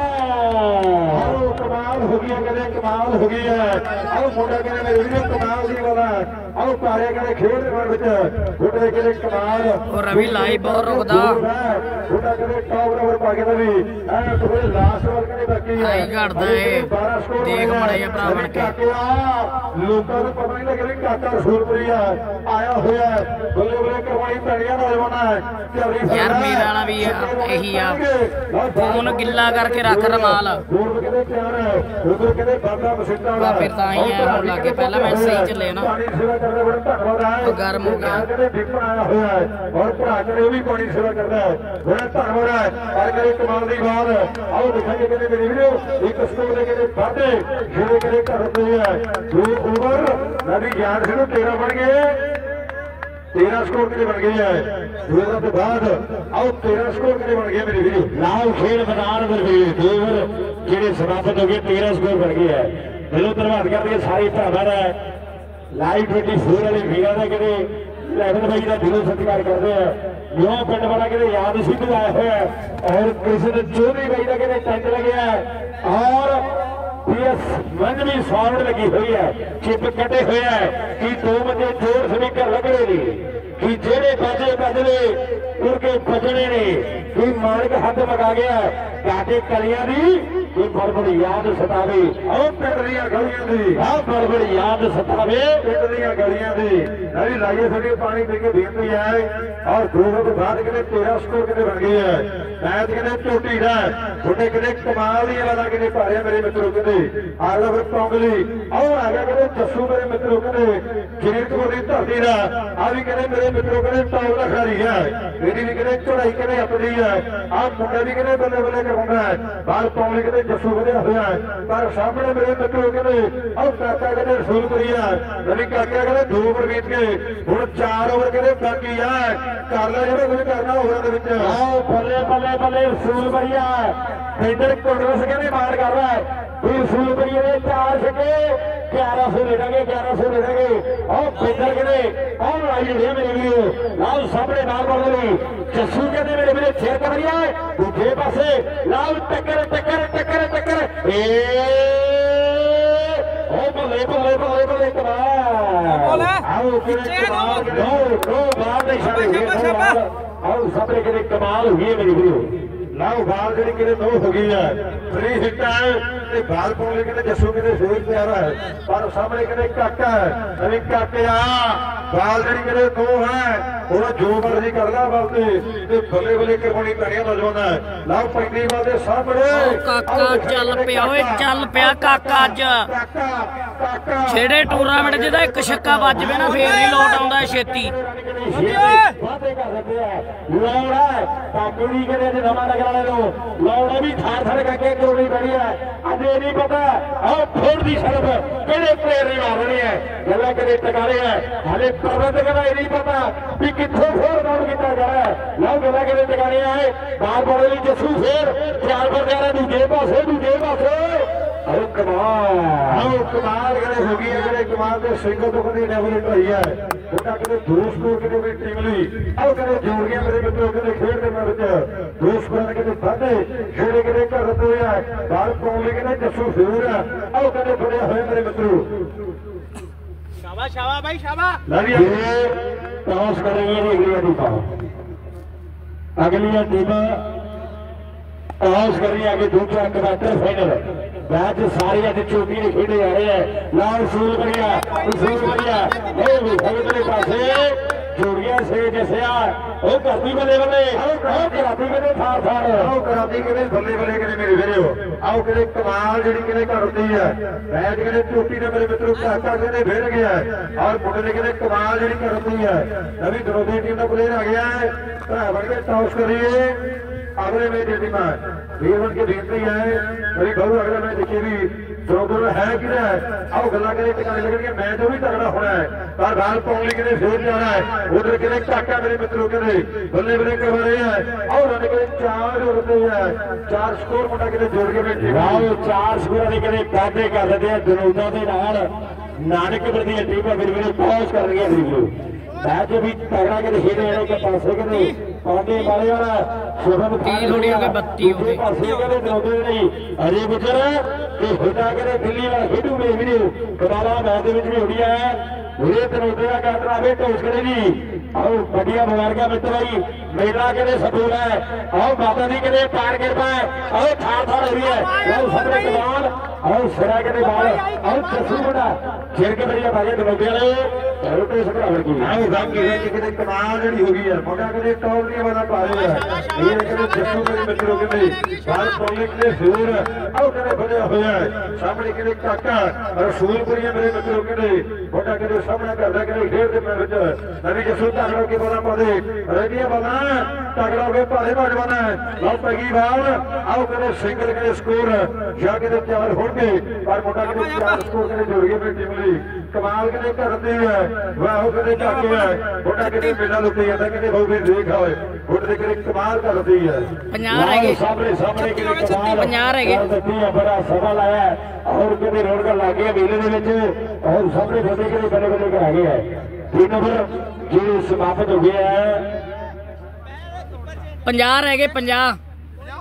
कमाल कमाल हो गया कहते कमाल हो गई है आओ मुंडा कहते मेरे वीडियो कमाल दी वाला आओ पारे कहते खेल दे विच मुंडे कहते कमाल और रवि लाइव बहुत रुकदा मुंडा कहते टॉप नंबर पा के भी ए तो लास्ट ओवर कहते बाकी है आई घड़दा है देख मड़े भरा बन के लोकां ਨੂੰ ਪਤਾ ਨਹੀਂ ਲੱਗ ਰਿਹਾ ਕਾਕਾ ਰਸੂਲਪੁਰੀ ਆ ਆਇਆ ਹੋਇਆ ਬੱਲੇ ਬੱਲੇ ਕਰਵਾਈ ਪੈਣੀਆਂ ਨੌਜਵਾਨ ਹੈ ਯਾਰ ਮੇਰਾ ਵਾਲਾ ਵੀ ਇਹੀ ਆ ਫੋਨ ਗਿੱਲਾ ਕਰਕੇ ਰੱਖ ਰਮਾਲ ਹੋਰ ਕਹਿੰਦੇ ਪਿਆਰ ਹੈ ਉਧਰ ਕਹਿੰਦੇ ਬਾਬਾ ਮਸਿੱਟਾ ਵਾਲਾ ਫਿਰ ਤਾਂ ਹੀ ਹੈ ਹੁਣ ਲੱਗੇ ਪਹਿਲਾਂ ਮੈਂ ਸਹੀ ਚੱਲੇ ਨਾ ਪਾਣੀ ਸੇਵਾ ਕਰਦੇ ਬੜਾ ਧੰਨਵਾਦ ਹੈ ਉਹ ਗਰਮ ਹੋ ਗਿਆ ਕਹਿੰਦੇ ਵਿਪਨ ਆਇਆ ਹੋਇਆ ਹੈ ਔਰ ਭਰਾ ਕਰੇ ਉਹ ਵੀ ਪਾਣੀ ਸੇਵਾ ਕਰਦਾ ਹੈ ਬੜਾ ਧੰਨਵਾਦ ਹੈ ਪਰ ਕਰੇ ਕਮਾਲ ਦੀ ਬਾਤ ਆਓ ਦਿਖਾਈਏ ਕਹਿੰਦੇ ਮੇਰੀ ਵੀਡੀਓ ਇੱਕ ਸਕੋਰ ਦੇ ਕਹਿੰਦੇ ਵਾਧੇ ਜਿਹੜੇ ਕਹਿੰਦੇ ਘਰ ਦੇ ਹੈ ਦੋ ਓਵਰ ਨਵੀਂ ਗਿਆਨ ਸਿੰਘ ਤੇਰਾਂ ਬਣ ਗਏ तेरह स्कोर के बन गई है दो ओवर के बाद आओ तेरह स्कोर के बन गए मेरे वीडियो लाल खेल मैदान पर भी दो ओवर जेडे समाप्त हो गए तेरह स्कोर बन गए है दिलों धन्यवाद करते हैं सारे भरावां दा लाइव चौबीस वाले वीरां दा कहते लैवन भाई का दिलों सत्कार करते हैं यो पिंड वाला कहते याद सिद्धू आया हुआ है और कृष्ण चौधरी भाई का कहते टेंट लगे है और मंजवी सौड़ लगी हुई है, चिप कटे हुए है कि दो बजे जोर स्पीकर लग रहे ने कि जेड़े बजे बजने उनके बजने ने कि मालिक हद मगा गया काटे कलियां दी कि बड़बड़ी याद सतावे और पिंडलियां गलियां दी हाँ बड़बड़ी याद सतावे पिंडलियां गलियां दी नहीं लाइए सके पानी पी के बेनती है और दो के बाद कितने तेरह स्कोर कितने बन गए है मैच कितने चोटी है छोटे कितने कमाल दी वाला कितने भारे मेरे मित्रों कितने आगला फिर पोंगली और आगे कितने जस्सू मेरे मित्रों कितने जीरकपुर की धरती का आ भी कितने मेरे मित्रों कितने टॉप का खिलाड़ी है मेरी भी कितने चढ़ाई कितने अपनी है आप मुंडा भी कितने बल्ले बल्ले करवाना है बाहर पोंगली कितने जस्सू बढ़िया हुआ है पर सामने मेरे मित्रों कितने और काका कितने रसूल करी है रवि काका कितने दो ओवर बीत गए हुण चार ओवर कितने बाकी है कर ला जो कुछ करना ओवरां दे विच बल्ले बल्ले बल्ले रसूल बढ़िया इधर कांग्रेस कहने मार कर रहा है रसूल बढ़िया ने चार छके ग्यारह सौ ले लेंगे ग्यारह सौ ले लेंगे और फिर कहने और लाई है मेरे वीडियो लाल सामने नाल बदली जस्सू कहते मेरे मेरे शेर कर रही है दूसरे पासे लाल टक्कर टक्कर टक्कर टक्कर ए ओ बल्ले बल्ले बल्ले बल्ले कमाल आओ किने कमाल नो नो बाहर नहीं छाड़े आओ सामने कहने कमाल हुई है मेरी वीडियो लाओ बाल जी कि दो हो गई है फ्री हिट है बाल पाने के जस्सू कि शेर तैयार है पर सामने कहते काका है अभी काके बाल जी कि दो है थोड़ा जो मर्जी कर ला बल्कि बल्ले बल्ले करवानी पैनी नौजवान है लाओ पैंती बाल के सामने काका चल पिया ओए चल पिया काका अज छेड़े टूर्नामेंट जिहदा एक छक्का ਵੱਜ ਵੇ ना फेर नहीं लौट आउंदा छेती वादे कर सकते हैं लौड़ा काकड़ी के नवा लगा वाले नो लौड़ा भी थार थार करके क्यों नहीं बनी है अजे नहीं पता और फोड़ दी शर्फ किहड़े प्लेयर ने मारनी है गल्ला कदे टकारे है हाले प्रबंधक का नहीं पता भी कित्थों फोड़ डाउन किया जा रहा है लो गल्ला कदे टकारे है बाल बड़े लिए जस्सू फेर चार पर जा रहा दूजे पासे दूजे पासे आओ कमाल आओ कमाल करे हो गई है कमाल के सिंगल तो कभी डेवलप हुई है उनका कदे दो स्कोर कदे भी टीम ली आओ कदे जोड़ गया मेरे मित्रों कदे खेल दे विच दो स्कोर कदे वाधे खेड़े कदे कर होए है बाल पाउंड कदे जस्सू फेर है आओ कदे फड़े होए मेरे मित्रों शाबाश शाबाश भाई शाबाश लगी टॉस कर रही है अगली टीम अगली टीम टॉस कर रही है आगे दूसरा क्वार्टर फाइनल मैच सारे अज चोटी ने खेडे जा रहे हैं लाल रसूल बढ़िया रसूल बढ़िया अगले पासे जोड़िया से जसिया ओ करती बल्ले बल्ले ओ कराती कदे थार थार ओ कराती कदे बल्ले बल्ले कदे मेरे वीरो आओ कदे कमाल जिहड़ी कदे करदी है मैच कदे चोटी ने मेरे मित्रों काका कदे भेड़ गया और मुंडे ने कदे कमाल जिहड़ी करदी है नवी दरोदी टीम का प्लेयर आ गया है भरा बन के टॉस करिए अगले मैच टीम वीरवन की बेनती है मेरी बहु अगला मैच देखिए भी दोनों है कि आओ गल्ला करे टिकाने लगेंगे मैच भी तगड़ा होना है पर बाल पाउंड के फेर जाना है उधर के काका मेरे मित्रों के बल्ले बल्ले करवा रहे हैं और रन के चार होते हैं चार स्कोर मुंडा के जोड़ के बैठे आओ चार स्कोर के वादे कर रहे हैं दरोदा के नाल नानकपुर दी टीम फिर मेरे पहुंच कर रही है मैच भी तगड़ा के खेल रहे के पासे के पांडे वाले वाला शुभम थोड़ी हो गई बत्ती हो गई पासे के दरोदे नहीं अरे गुजर के होता के दिल्ली वाला खेडू में वीडियो कनाला मैच दे विच भी होड़ी है पूरे दरोदे का कैप्टन आवे टॉस करे जी आओ बढ़िया मुबारक मित्र भाई मेला के सपूर है आओ माता दी के पार कृपा है आओ थार थार हो रही है आओ सबरे कमाल आओ सिरा के बाल आओ जस्सू बड़ा खेल के बढ़िया भागे दरोदे वाले रोटे से बराबर की आओ रंग की के कमाल जड़ी हो गई है मोटा के टॉप की वाला पा रहे हैं ये के जस्सू मेरे मित्रों के नहीं बाल पब्लिक ने जोर आओ करे बढ़िया होया है सामने के काका रसूलपुरी मेरे मित्रों के नहीं मोटा के सामने करदा के घेर दे विच नवी जस्सू तगड़ा के वाला पा दे रेडिया वाला तगड़ा के पाले नौजवान है लो पगी बाल आओ करे सिंगल के स्कोर या के चार हो गए पर मोटा के चार स्कोर के जोड़ के मेरी टीम ली कमाल के करती है वाह कदे जाके है मोटा के मेला लुटी जाता के बहु भी देख होए फुट दे के कमाल करती है पचास रह गए सामने सामने के कमाल पचास रह गए करती है बड़ा सवाल आया और कदे रोड का लाग गया मेले दे विच और सामने बंदे के बड़े बड़े कर आ गया है तीन नंबर जो समाप्त हो गया है पचास रह गए पचास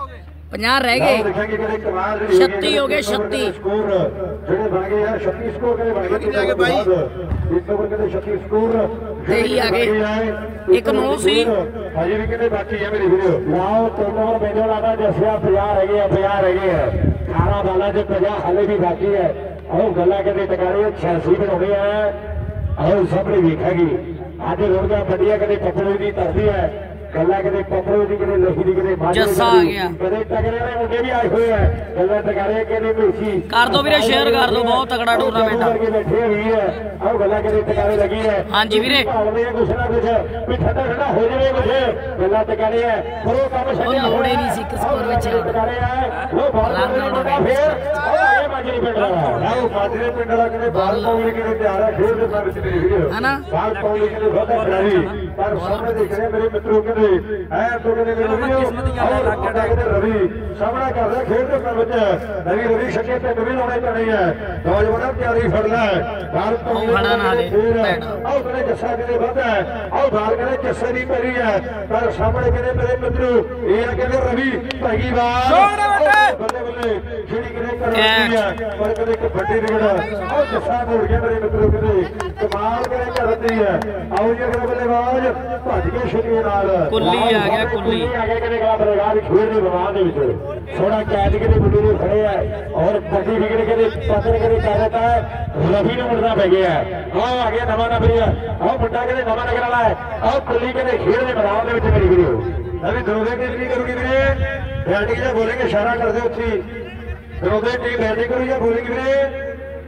ਪੰਜਾਹ ਰਹਿ ਗਏ ਛੱਤੀ ਹੋ ਗਏ ਛੱਤੀ ਸਕੋਰ ਜਿਹੜੇ ਬਣ ਗਏ ਆ ਛੱਤੀ ਸਕੋਰ ਕਿਹੜੇ ਬਣ ਗਏ ਕਿੰਨੇ ਬਾਈ ਇੱਕ ਓਵਰ ਕਹਿੰਦੇ ਛੱਤੀ ਸਕੋਰ ਤੇਈ ਆ ਗਏ ਇੱਕ ਨੌ ਸੀ ਹਜੇ ਵੀ ਕਿੰਨੇ ਬਾਕੀ ਆ ਮੇਰੇ ਵੀਰੋ ਲਾਓ ਤਿੰਨ ਓਵਰ ਮੈਨੂੰ ਲੱਗਦਾ ਦੱਸਿਆ ਪੰਜਾਹ ਰਹਿ ਗਏ ਆ ਪੰਜਾਹ ਰਹਿ ਗਏ ਆ ਅਠਾਰਾਂ ਬਾਲਾਂ 'ਚ ਪੰਜਾਹ ਹਾਲੇ ਵੀ ਬਾਕੀ ਹੈ ਉਹ ਗੱਲਾਂ ਕਹਿੰਦੇ ਟਕਾਰੇ ਛਿਆਸੀ ਬਣਾਉਣੇ ਆ ਆਹ ਸਾਹਮਣੇ ਵੇਖਾਂਗੇ ਅੱਜ ਰੋੜੀਆਂ ਵੱਡੀਆਂ ਕਦੇ ਪੱਪੜੂ ਦੀ ਧਰਤੀ ਹੈ ਗੱਲਾਂ ਕਦੇ ਪੱਪੜੂ ਦੀ ਕਦੇ ਲੋਹੀ ਦੀ ਕਦੇ ਮਾਝੇ ਜੱਸਾ ਆ ਗਿਆ ਕਦੇ ਟਕਰੇ ਦੇ ਮੁੰਡੇ ਵੀ ਆਏ ਹੋਏ ਆ ਗੱਲਾਂ ਟਕਾਰੇ ਕਦੇ ਮੇਸੀ ਕਰ ਦੋ ਵੀਰੇ ਸ਼ੇਅਰ ਕਰ ਦੋ ਬਹੁਤ ਤਕੜਾ ਟੂਰਨਾਮੈਂਟ ਆ ਬੈਠੇ ਹੋਈ ਹੈ ਆਹ ਗੱਲਾਂ ਕਦੇ ਟਕਾਰੇ ਲੱਗੀ ਹੈ ਹਾਂਜੀ ਵੀਰੇ ਕੁਛ ਨਾ ਕੁਛ ਵੀ ਠੰਡਾ ਠੰਡਾ ਹੋ ਜਾਵੇ ਕੁਛ ਗੱਲਾਂ ਟਕਾਰੇ ਹੈ ਪਰ ਉਹ ਕੰਮ ਛੱਡਿਆ ਲੋੜੇ ਨਹੀਂ ਸੀ ਇੱਕ ਸਕੋਰ ਵਿੱਚ ਟਕਾਰੇ ਹੈ ਉਹ ਬਾਹਰ ਫੇਰ ਇਹ ਮਾਜਰੀ ਪਿੰਡ ਦਾ ਆਹ ਮਾਜਰੀ ਪਿੰਡ ਦਾ ਕਿਤੇ ਬਾਹਰ ਪਾਉਣੇ ਕਿਤੇ ਤਿਆਰ ਹੈ ਖੇਡ ਦੇ ਵਿੱਚ ਮੇਰੀ ਵੀਡੀਓ ਹਨਾ ਬਾਹਰ ਪਾਉਣੇ ਕਿਤੇ ਬਹੁਤਾ ਖਿਡਾਰੀ ਪਰ ਸਾਹਮਣੇ ਦੇਖ ਰਹੇ ਮੇਰੇ ਮਿੱਤਰੋ ਕਹਿੰਦੇ ਐ ਤੋਂ ਕਹਿੰਦੇ ਮੇਰੇ ਵੀਡੀਓ ਔਰ ਰਵੀ ਸਾਹਮਣਾ ਕਰਦਾ ਖੇਡ ਦੇ ਵਿੱਚ ਨਵੀਂ ਰਵੀ ਛੱਕੇ ਤੇ ਨਵੀਂ ਲਾਉਣੇ ਪੈਣੇ ਆ ਨੌਜਵਾਨਾਂ ਤਿਆਰੀ ਫੜ ਲੈ ਬਾਹਰ ਫੜਾ ਨਾ ਦੇ ਆਹ ਕਹਿੰਦੇ ਜੱਸਾ ਕਿਤੇ ਵੱਧ ਹੈ ਆਹ ਬਾਹਰ ਕਹਿੰਦੇ ਜੱਸੇ ਦੀ ਪੈਰੀ ਹੈ ਪਰ ਸਾਹਮਣੇ ਕਹਿੰਦੇ ਮੇਰੇ ਮਿੱਤਰੋ ਇਹ ਆ ਕਹਿੰਦੇ ਰਵੀ ਭਾਗੀ ਬਾਹਰ ਬੱਲੇ ਬੱਲੇ ਜਿਹੜੀ ਕਿਤੇ ਕਰਦੀ ਹੈ ਪਰ ਕਦੇ ਇੱਕ ਵੱਡੀ ਵਿਗੜ ਆਹ ਜੱਸਾ ਮੋੜ ਗਿਆ ਮੇਰੇ ਮਿੱਤਰੋ ਕਿਤੇ ਕਮਾਲ ਕਰੇ ਕਰਦੀ ਹੈ ਆਓ ਜੀ ਅਗਲੇ ਬੱਲੇਬਾਜ਼ ਭੱਜ ਕੇ ਛੁੱਟੀ ਨਾਲ ਕੁੱਲੀ ਆ ਗਿਆ ਕੁੱਲੀ ਆ ਗਿਆ ਕਿਤੇ ਗਾ ਬਰੇਗਾ ਦੀ ਖੇਡ ਦੇ ਮੈਦਾਨ ਦੇ ਵਿੱਚ ਥੋੜਾ ਕੈਚ ਕਿਤੇ ਮੁੰਡੇ ਨੂੰ ਖੜੇ ਆ ਔਰ ਵੱਡੀ ਵਿਗੜ ਕੇ ਪਤਨ ਕਰੇ ਕਰ ਦਿੱਤਾ ਹੈ ਰਵੀ ਨੂੰ ਮੁੜਨਾ ਪੈ ਗਿਆ ਆਹ ਆ ਗਿਆ ਨਵਾਂ ਨੰਬਰ ਆਹ ਵੱਡਾ ਕਿਤੇ ਨਵਾਂ ਨਗਰ ਵਾਲਾ ਹੈ ਆਹ ਕੁੱਲੀ ਕਿਤੇ ਖੇਡ ਦੇ ਮੈਦਾਨ ਦੇ ਵਿੱਚ ਮੇਰੀ ਵੀਡੀਓ ਅਭੀ ਦੋਵੇਂ ਟੀਮ ਕੀ ਕਰੂਗੀ ਵੀਰੇ ਬੈਟਿੰਗ ਜਾਂ ਬੋਲਿੰਗ ਇਸ਼ਾਰਾ ਕਰਦੇ ਉੱਥੇ ਦੋਵੇਂ ਟੀਮ ਬੈਟਿੰਗ ਕਰੂ ਜਾਂ ਬੋਲਿੰਗ ਵੀਰੇ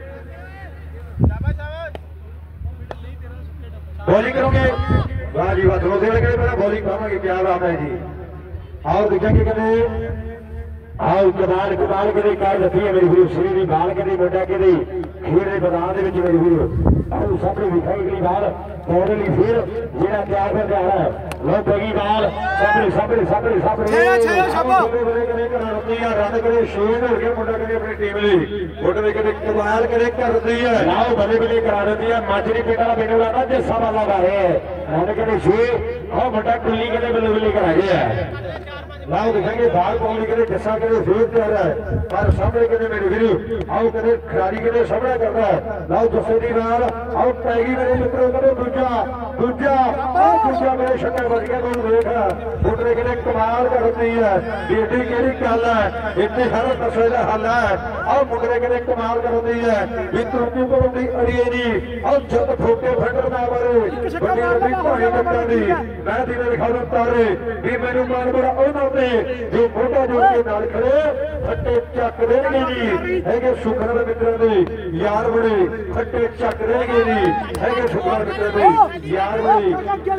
बॉलिंग करोगे वाह जी वाह दोनों वाले कहते पहले बॉलिंग पावांगे क्या बात है जी और देखेंगे कहते आओ कमाल कमाल के कार रखी है मेरी गुरु श्री दी बाल के मोटा के खेड के मैदान ਦੇ ਵਿੱਚ मेरी गुरु आओ सामने दिखाई गई बाल दौड़ ਲਈ फिर ਜਿਹੜਾ ਤਿਆਰ ਕਰ ਰਿਹਾ ਹੈ ਲੋ ਪੈਗੀ ਬਾਲ ਸਾਹਮਣੇ ਸਾਹਮਣੇ ਸਾਹਮਣੇ ਸਾਹਮਣੇ ਛੇ ਛੇ ਸ਼ਾਬਾਸ਼ ਬੜੇ ਕਰੇ ਕਰਦੀ ਆ ਰਨ ਕਰੇ ਸ਼ੇਡ ਹੋ ਗਿਆ ਮੁੰਡਾ ਕਰੇ ਆਪਣੀ ਟੀਮ ਲਈ ਮੁੰਡੇ ਦੇ ਕਦੇ ਕਮਾਲ ਕਰੇ ਕਰਦੀ ਹੈ ਲਾਓ ਬੱਲੇ ਬੱਲੇ ਕਰਾ ਦਿੰਦੀ ਆ ਮਾਜਰੀ ਪਿੰਡ ਵਾਲਾ ਮੈਨੂੰ ਲੱਗਦਾ ਜੇ ਸਵਾ ਲਾ ਰਹੇ ਰਨ ਕਰੇ ਛੇ ਆ ਵੱਡਾ ਕੁੱਲੀ ਕਦੇ ਬੱਲੇ ਬੱਲੇ ਕਰਾ ਗਿਆ ਲਾਓ ਦਿਖਾਂਗੇ ਬਾਲ ਪਾਉਣੀ ਕਦੇ ਜੱਸਾ ਕਦੇ ਫੇਰ ਤਿਆਰ ਹੈ ਪਰ ਸਾਹਮਣੇ ਕਦੇ ਮੇਰੇ ਵੀਰੋ ਆਓ ਕਦੇ ਖਿਡਾਰੀ ਕਦੇ ਸਾਹਮਣਾ ਕਰਦਾ ਲਾਓ ਜੱਸੇ ਦੀ ਨਾਲ ਆਓ ਪੈਗੀ ਮੇਰੇ ਮਿੱਤਰੋ ਕਦੇ ਦੂਜਾ ਦੂਜਾ ਆਹ ਦੂਜਾ ਮੇਰੇ ਛੱਕੇ ਵੱਜ ਗਿਆ ਤੁਹਾਨੂੰ ਵੇਖ ਮੁੰਡੇ ਕਦੇ ਕਮਾਲ ਕਰਦੀ ਹੈ ਏਡੀ ਕਿਹੜੀ ਗੱਲ ਹੈ ਇੱਥੇ ਸਾਰਾ ਦਸੇ ਦਾ ਹੱਲ ਹੈ ਆਹ ਮੁੰਡੇ ਕਦੇ ਕਮਾਲ ਕਰਦੀ ਹੈ ਵੀ ਤੁਰਕੀ ਕੋਲ ਦੀ ਅੜੀਏ ਦੀ ਆਹ ਜਦ ਫੋਕੇ ਫੰਡਰ ਦਾ ਬਾਰੇ ਵੱਡੀ ਵੱਡੀ ਭਾਈ ਕੱਟਾਂ ਦੀ ਮੈਂ ਦੀ ਦਿਖਾਉਂ ਤਾਰੇ ਵੀ ਮੈਨੂੰ ਮਾਨ ਬੜਾ ਉਹਨਾਂ ਤੇ ਜੋ ਮੋਢਾ ਜੋੜ ਕੇ ਨਾਲ ਖੜੇ ਫੱਟੇ ਚੱਕ ਦੇਣਗੇ ਜੀ ਹੈਗੇ ਸੁਖਰ ਦੇ ਮਿੱਤਰਾਂ ਦੇ ਯਾਰ ਬੜੇ ਫੱਟੇ ਚੱਕ ਦੇਣਗੇ ਜੀ ਹੈਗੇ ਸੁਖਰ ਮਿੱਤਰਾਂ ਦੇ ਯਾਰ ਬੜੇ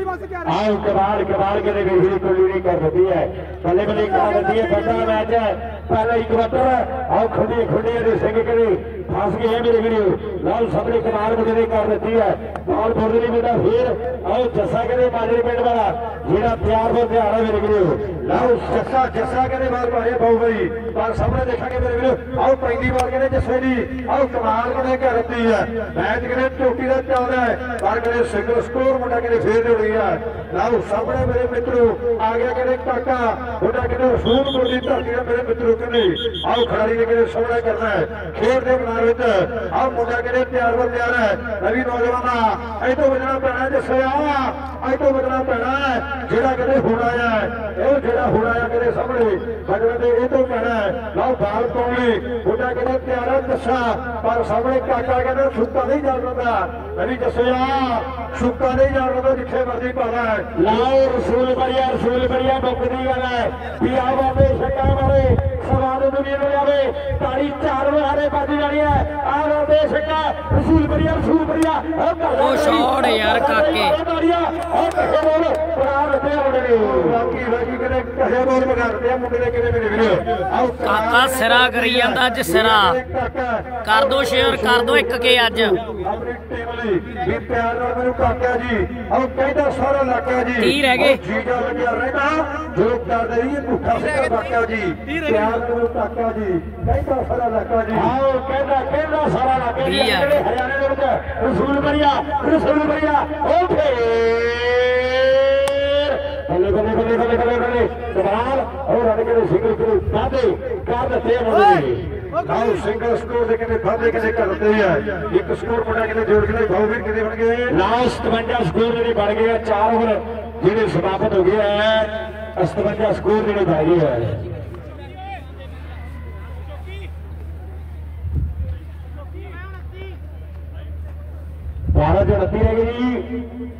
ਆਹ ਕਮਾਲ ਕਮਾਲ ਕੇ ਦੇ ਵੀਰ ਕੋਲੀ ਨਹੀਂ ਕਰ ਦਿੱਤੀ ਹੈ ਬੱਲੇ ਬੱਲੇ ਕਰ ਦਿੱਤੀ ਹੈ ਵੱਡਾ ਮੈਚ ਹੈ ਪਹਿਲਾ ਇੱਕ ਵਾਰ ਆਹ ਖੁੱਡੀ ਖੁੱਡੀ ਦੇ ਸਿੰਘ ਕਰੇ ਫਸ ਗਏ ਮੇਰੇ ਵੀਰੋ ਲਾਲ ਸਾਹਮਣੇ ਕਮਾਲ ਬੜੇ ਕਰ ਦਿੱਤੀ ਹੈ ਬਾਲ ਬੋਲ ਲਈ ਬੇਟਾ ਫੇਰ ਆਹ ਜੱਸਾ ਕਰੇ ਮਾਜਰੇ ਪਿੰਡ ਵਾਲਾ ਜਿਹੜਾ ਪਿਆਰ ਬੋ ਪਿਆਰ ਹੈ ਮੇਰੇ ਵੀਰੋ ਲਾਓ ਜੱਸਾ ਜੱਸਾ ਕਹਿੰਦੇ ਬਾਲ ਭਾਰੇ ਬਹੁ ਬਈ ਪਰ ਸਾਹਮਣੇ ਦੇਖਾਂਗੇ ਮੇਰੇ ਵੀਰੋ ਆਹ ਪੈਂਦੀ ਬਾਲ ਕਹਿੰਦੇ ਜੱਸੇ ਦੀ ਆਹ ਕਮਾਲ ਕਹਿੰਦੇ ਕਰ ਦਿੱਤੀ ਹੈ ਮੈਚ ਕਹਿੰਦੇ ਚੋਟੀ ਦਾ ਚੱਲਦਾ ਹੈ ਪਰ ਕਹਿੰਦੇ ਸਿੰਗਲ ਸਕੋਰ ਮੁੰਡਾ ਕਹਿੰਦੇ ਫੇਰ ਜੁੜ ਗਿਆ ਲਾਓ ਸਾਹਮਣੇ ਮੇਰੇ ਮਿੱਤਰੋ ਆ ਗਿਆ ਕਹਿੰਦੇ ਕਾਕਾ ਮੁੰਡਾ ਕਹਿੰਦੇ ਰਸੂਲਪੁਰ ਦੀ ਧਰਤੀ ਦਾ ਮੇਰੇ ਮਿੱਤਰੋ ਕਹਿੰਦੇ ਆਹ ਖਿਡਾਰੀ ਨੇ ਕਹਿੰਦੇ ਸਾਹਮਣਾ ਕਰਨਾ ਹੈ ਖੇਡ ਦੇ ਮੈਦਾਨ ਵਿੱਚ ਆਹ ਮੁੰਡਾ ਕਹਿੰਦੇ ਤਿਆਰ ਬਰ ਤਿਆਰ ਹੈ ਨਵੀਂ ਨੌਜਵਾਨਾਂ ਇਹ ਤੋਂ ਬਚਣਾ ਪੈਣਾ ਜੱਸਿਆ ਇਹ ਤੋਂ ਬਚਣਾ ਪੈਣਾ ਜਿਹੜਾ ਕਹਿੰਦੇ ਹੁਣ ਆਇਆ ਇਹ ਜਿਹੜਾ ਹੁਣ ਆਇਆ ਕਹਿੰਦੇ ਸਾਹਮਣੇ ਬਚਣ ਦੇ ਇਹ ਤੋਂ ਪੈਣਾ ਲਾਓ ਬਾਲ ਪਾਉਣ ਲਈ ਮੁੰਡਾ ਕਹਿੰਦੇ ਤਿਆਰ ਹੈ ਜੱਸਾ ਪਰ ਸਾਹਮਣੇ ਕਾਕਾ ਕਹਿੰਦਾ ਸੁੱਕਾ ਨਹੀਂ ਜਾਣ ਦਿੰਦਾ ਨਵੀਂ ਜੱਸਿਆ ਸੁੱਕਾ ਨਹੀਂ ਜਾਣ ਦਿੰਦਾ ਜਿੱਥੇ ਮਰਜ਼ੀ ਪਾਣਾ ਲਾਓ ਰਸੂਲ ਬੜੀਆ ਰਸੂਲ ਬੜੀਆ ਮੁੱਕਦੀ ਗੱਲ ਹੈ ਵੀ ਆ ਬਾਬੇ ਛੱਕਾ ਮਾਰੇ ਸਵਾਦ ਦੁਨੀਆ ਨੂੰ ਜਾਵੇ ਤਾੜੀ ਚਾਰ ਵਾਰੇ ਵੱਜ ਜਾਣੀ ਹੈ ਆ ਬਾਬੇ ਛੱਕਾ ਰਸੂਲ ਬੜੀਆ ਰਸੂਲ ਬੜੀਆ ਉਹ ਸ਼ਾਟ ਯਾਰ ਕਾਕੇ ਉਹ ਕਹੇ ਬੋਲ ਬਣਾ ਰੱਖਿਆ ਮੁੰਡੇ ਨੇ ਬਾਕੀ ਬਾਕੀ ਕਿਤੇ ਕਹੇ ਬੋਲ ਮਗਾਰਦੇ ਆ ਮੁੰਡੇ ਦੇ ਕਿਤੇ ਮੇਰੇ ਵੀਰੋ ਆਓ ਕਾਕਾ ਸਿਰਾ ਕਰੀ ਜਾਂਦਾ ਅੱਜ ਸਿਰਾ ਕਰ ਦੋ ਸ਼ੇਅਰ ਕਰ ਦੋ ਇੱਕ ਕੇ ਅੱਜ ਆਪਣੀ ਟੀਮ ਲਈ ਵੀ ਪਿਆਰ ਨਾਲ ਮੈਨੂੰ ਕਾਕਾ ਜੀ ਆਓ ਕਹਿੰਦਾ ਸਾਰਾ ਇਲਾਕਾ ਜੀ ਤੀਹ ਰਹਿ ਗਏ ਜੀਜਾ ਲੱਗਿਆ ਰਹਿੰਦਾ ਜੋ ਕਰਦੇ ਰਹੀ ਪੁੱਠਾ ਸਿੱਧਾ ਕਾਕਾ ਜੀ ਪਿਆਰ ਨਾਲ ਕਾਕਾ ਜੀ ਕਹਿੰਦਾ ਸਾਰਾ ਇਲਾਕਾ ਜੀ ਆਓ ਕਹਿੰਦਾ ਕਹਿੰਦਾ ਸਾਰਾ ਇਲਾਕਾ ਜੀ ਹਰਿਆਣੇ ਦੇ ਵਿੱਚ ਰਸੂਲ ਬੜੀਆ ਰਸੂਲ ਬੜੀਆ ਉਹ ਫੇਰ ਬੱਲੇ ਬੱਲੇ ਬੱਲੇ ਬੱਲੇ ਬੱਲੇ ਕਮਾਲ ਔਰ ਅੜ ਕੇ ਸਿੰਗਲ ਕਿਤੇ ਵਾਧੇ ਕਰ ਦਿੱਤੇ ਮੁੰਡੇ ਆਓ ਸਿੰਗਲ ਸਕੋਰ ਦੇ ਕਿਤੇ ਵਾਧੇ ਕਿਤੇ ਕਰਦੇ ਆ ਇੱਕ ਸਕੋਰ ਮੁੰਡਾ ਕਿਤੇ ਜੋੜ ਕੇ ਭਾਉ ਵੀਰ ਕਿਤੇ ਬਣ ਗਏ ਲਾਸਟ ਸਤਵੰਜਾ ਸਕੋਰ ਜਿਹੜੇ ਬਣ ਗਏ ਆ ਚਾਰ ਓਵਰ ਜਿਹੜੇ ਸਮਾਪਤ ਹੋ ਗਏ ਆ ਸਤਵੰਜਾ ਸਕੋਰ ਜਿਹੜੇ ਬਣ ਗਏ ਆ बारह से अड़ती रह गई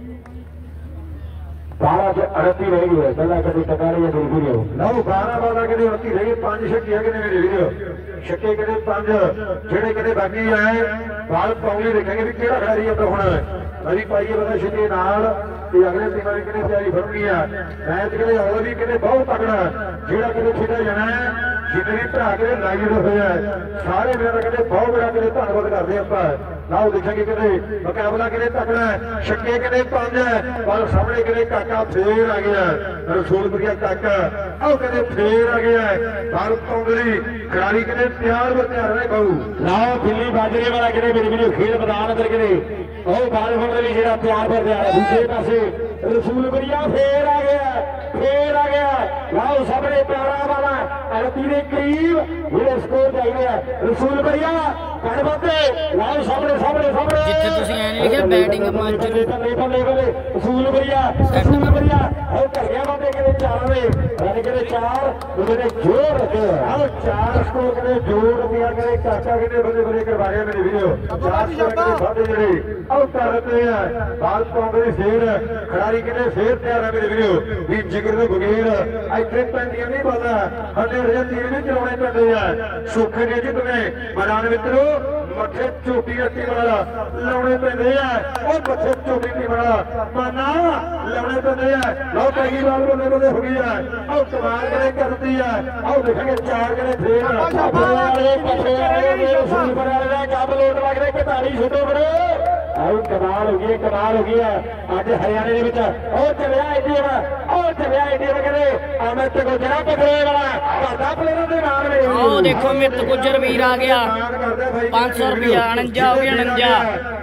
बारह से अड़ती रह गई है गला कभी टकारी है बिल्कुल लो बारह बारह के अड़ती रह गई पांच छक्के है मेरे वीडियो छक्के के पांच जेड़े कहते बाकी है बाल पाउली देखेंगे भी केड़ा खिलाड़ी है तो हुण अभी पाइए पता छक्के नाल ते अगले टीमां भी कहते तैयारी फड़नी है मैच कहते अगला भी कहते बहुत तगड़ा जेड़ा कहते खेडा जाना है जितने भरा के लाइव होया सारे मेरा कहते बहुत बड़ा कहते धन्यवाद करते ਆਪਾਂ लाओ देखेंगे कहते मुकाबला कहते तगड़ा छक्के कहते पांच पर सामने कहते काका फेर आ गया रसूलपुरिया काका आओ कहते फेर आ गया बाल पौंगली खिलाड़ी कहते तैयार व तैयार है बहु लाओ दिल्ली बाजरे वाला कहते मेरे मेरे खेल मैदान अंदर कहते ਉਹ ਬਾਲ ਫੋਂਗਲੀ ਜਿਹੜਾ ਤਿਆਰ ਪਰ ਤਿਆਰ ਦੂਜੇ ਪਾਸੇ ਰਸੂਲਪੁਰੀਆ ਫੇਰ ਆ ਗਿਆ ਫੇਰ ਆ ਗਿਆ ਲਾਓ ਸਾਹਮਣੇ ਪਿਆਰਾ ਵਾਲਾ ਅੜਤੀ ਦੇ ਕਰੀਬ ਜਿਹੜੇ ਸਕੋਰ ਚਾਹੀਦੇ ਆ ਰਸੂਲਪੁਰੀਆ ਕੜਵੱਤੇ ਲਾਓ ਸਾਹਮਣੇ ਸਾਹਮਣੇ ਸਾਹਮਣੇ ਜਿੱਥੇ ਤੁਸੀਂ ਐ ਨਹੀਂ ਲਿਖਿਆ ਬੈਟਿੰਗ ਮੰਚ ਬੱਲੇ ਬੱਲੇ ਬੱਲੇ ਰਸੂਲਪੁਰੀਆ ਰਸੂਲਪੁਰੀਆ ਉਹ ਘੜਿਆ ਬੰਦੇ ਕਿਤੇ ਚਾਰਾਂ ਦੇ ਰਨ ਕਿਤੇ ਚਾਰ ਉਹਦੇ ਜੋਰ ਰੱਖਿਆ ਆਓ ਚਾਰ ਸਕੋਰ ਕਿਤੇ ਜੋਰ ਦਿਆ ਕਰੇ ਕਾਕਾ ਕਿਤੇ ਬੱਲੇ ਬੱਲੇ ਕਰਵਾਇਆ ਮੇਰੇ ਵੀਡੀਓ ਚਾਰ ਸਕੋਰ ਕਿਤੇ ਵਾਧੇ ਜਿਹੜੇ ਆਉ ਕਰਦੇ ਆ ਬਾਲ ਪਾਉਂਦੇ ਫੇਰ ਖਿਡਾਰੀ ਕਿਤੇ ਫੇਰ ਤਿਆਰ ਆ ਮੇਰੇ ਵੀਡੀਓ ਵੀ ਜਿਗਰ ਦੇ ਬਗੈਰ ਇੱਥੇ ਪੈਂਦੀਆਂ ਨਹੀਂ ਬਾਲਾਂ ਹੱਡੇ ਹੱਡੇ ਤੀਰ ਵੀ ਚਲਾਉਣੇ ਪੈਂਦੇ ਆ ਸੁੱਖੇ ਨੇ ਜੀ ਤੁਮੇ ਮੈਦਾਨ ਮਿੱਤਰੋ ਮੱਥੇ ਝੋਟੀ ਰੱਖੀ ਵਾਲਾ ਲਾਉਣੇ ਪੈਂਦੇ ਆ ਉਹ ਮੱਥੇ ਝੋਟੀ ਦੀ ਵਾਲਾ ਮਾਨਾ ਲਾਉਣੇ ਪੈਂਦੇ ਆ ਲਓ ਪੈਗੀ ਬਾਲ ਬੰਦੇ ਬੰਦੇ ਹੋ ਗਈ ਆ ਆਉ ਕਮਾਲ ਕਰੇ ਕਰਦੀ ਆ ਆਉ ਦੇਖਾਂਗੇ ਚਾਰ ਕਰੇ ਫੇਰ ਵਾਲੇ ਪੱਠੇ ਵਾਲੇ ਰਸੂਲ ਵਾਲੇ ਦਾ ਕੰਮ ਲੋਟ ਲੱਗਦੇ ਕਤਾਲੀ ਛੱਡੋ ਬਰੇ ਆਉ ਕਮਾਲ ਹੋ ਗਈ ਕਮਾਲ ਹੋ ਗਈ ਅੱਜ ਹਰਿਆਣੇ ਦੇ ਵਿੱਚ ਉਹ ਚੱਲਿਆ ਇੰਡੀਆ ਉਹ ਚੱਲਿਆ ਇੰਡੀਆ ਕਹਿੰਦੇ ਅਮਿਤ ਗੁਜਰਾ ਪਕੜੇ ਵਾਲਾ ਭਾਦਾ ਪਲੇਅਰਾਂ ਦੇ ਨਾਲ ਵੇ ਉਹ ਦੇਖੋ ਅਮਿਤ ਗੁਜਰ ਵੀਰ ਆ ਗਿਆ ਪੰਜ ਸੌ ਰੁਪਿਆ ਉਣੰਜਾ ਹੋ ਗਿਆ ਉਣੰਜਾ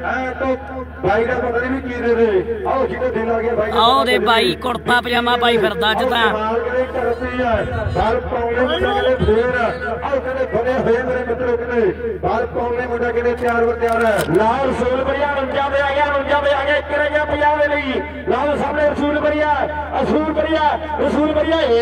ਬਾਈ ਦਾ ਪਤਾ ਨਹੀਂ ਕੀ ਦੇ ਦੇ ਆਓ ਜਿਹਦੇ ਦਿਲ ਆ ਗਿਆ ਬਾਈ ਆਓ ਦੇ ਬਾਈ ਕੁੜਤਾ ਪਜਾਮਾ ਪਾਈ ਫਿਰਦਾ ਅੱਜ ਤਾਂ ਬਾਲ ਪਾਉਣੇ ਮੁੰਡਾ ਕਹਿੰਦੇ ਫੇਰ ਆਓ ਕਹਿੰਦੇ ਬਣੇ ਹੋਏ ਮੇਰੇ ਮਿੱਤਰੋ ਕਹਿੰਦੇ ਬਾਲ ਪਾਉਣੇ ਮੁੰਡਾ ਕਹਿੰਦੇ ਤਿਆਰ ਵਰ ਤਿਆਰ ਹੈ ਲਾਲ ਸੂਲਪੁਰੀਆ ਉਣੰਜਾ ਦੇ ਆ ਗਿਆ ਉਣੰਜਾ ਦੇ ਆ ਗਿਆ ਇੱਕ ਰਹਿ ਗਿਆ ਪੰਜਾਹ ਦੇ ਲਈ ਲਾਲ ਸਾਹਮਣੇ ਰਸੂਲਪੁਰੀਆ ਰਸੂਲਪੁਰੀਆ ਰਸੂਲਪੁਰੀਆ ਏ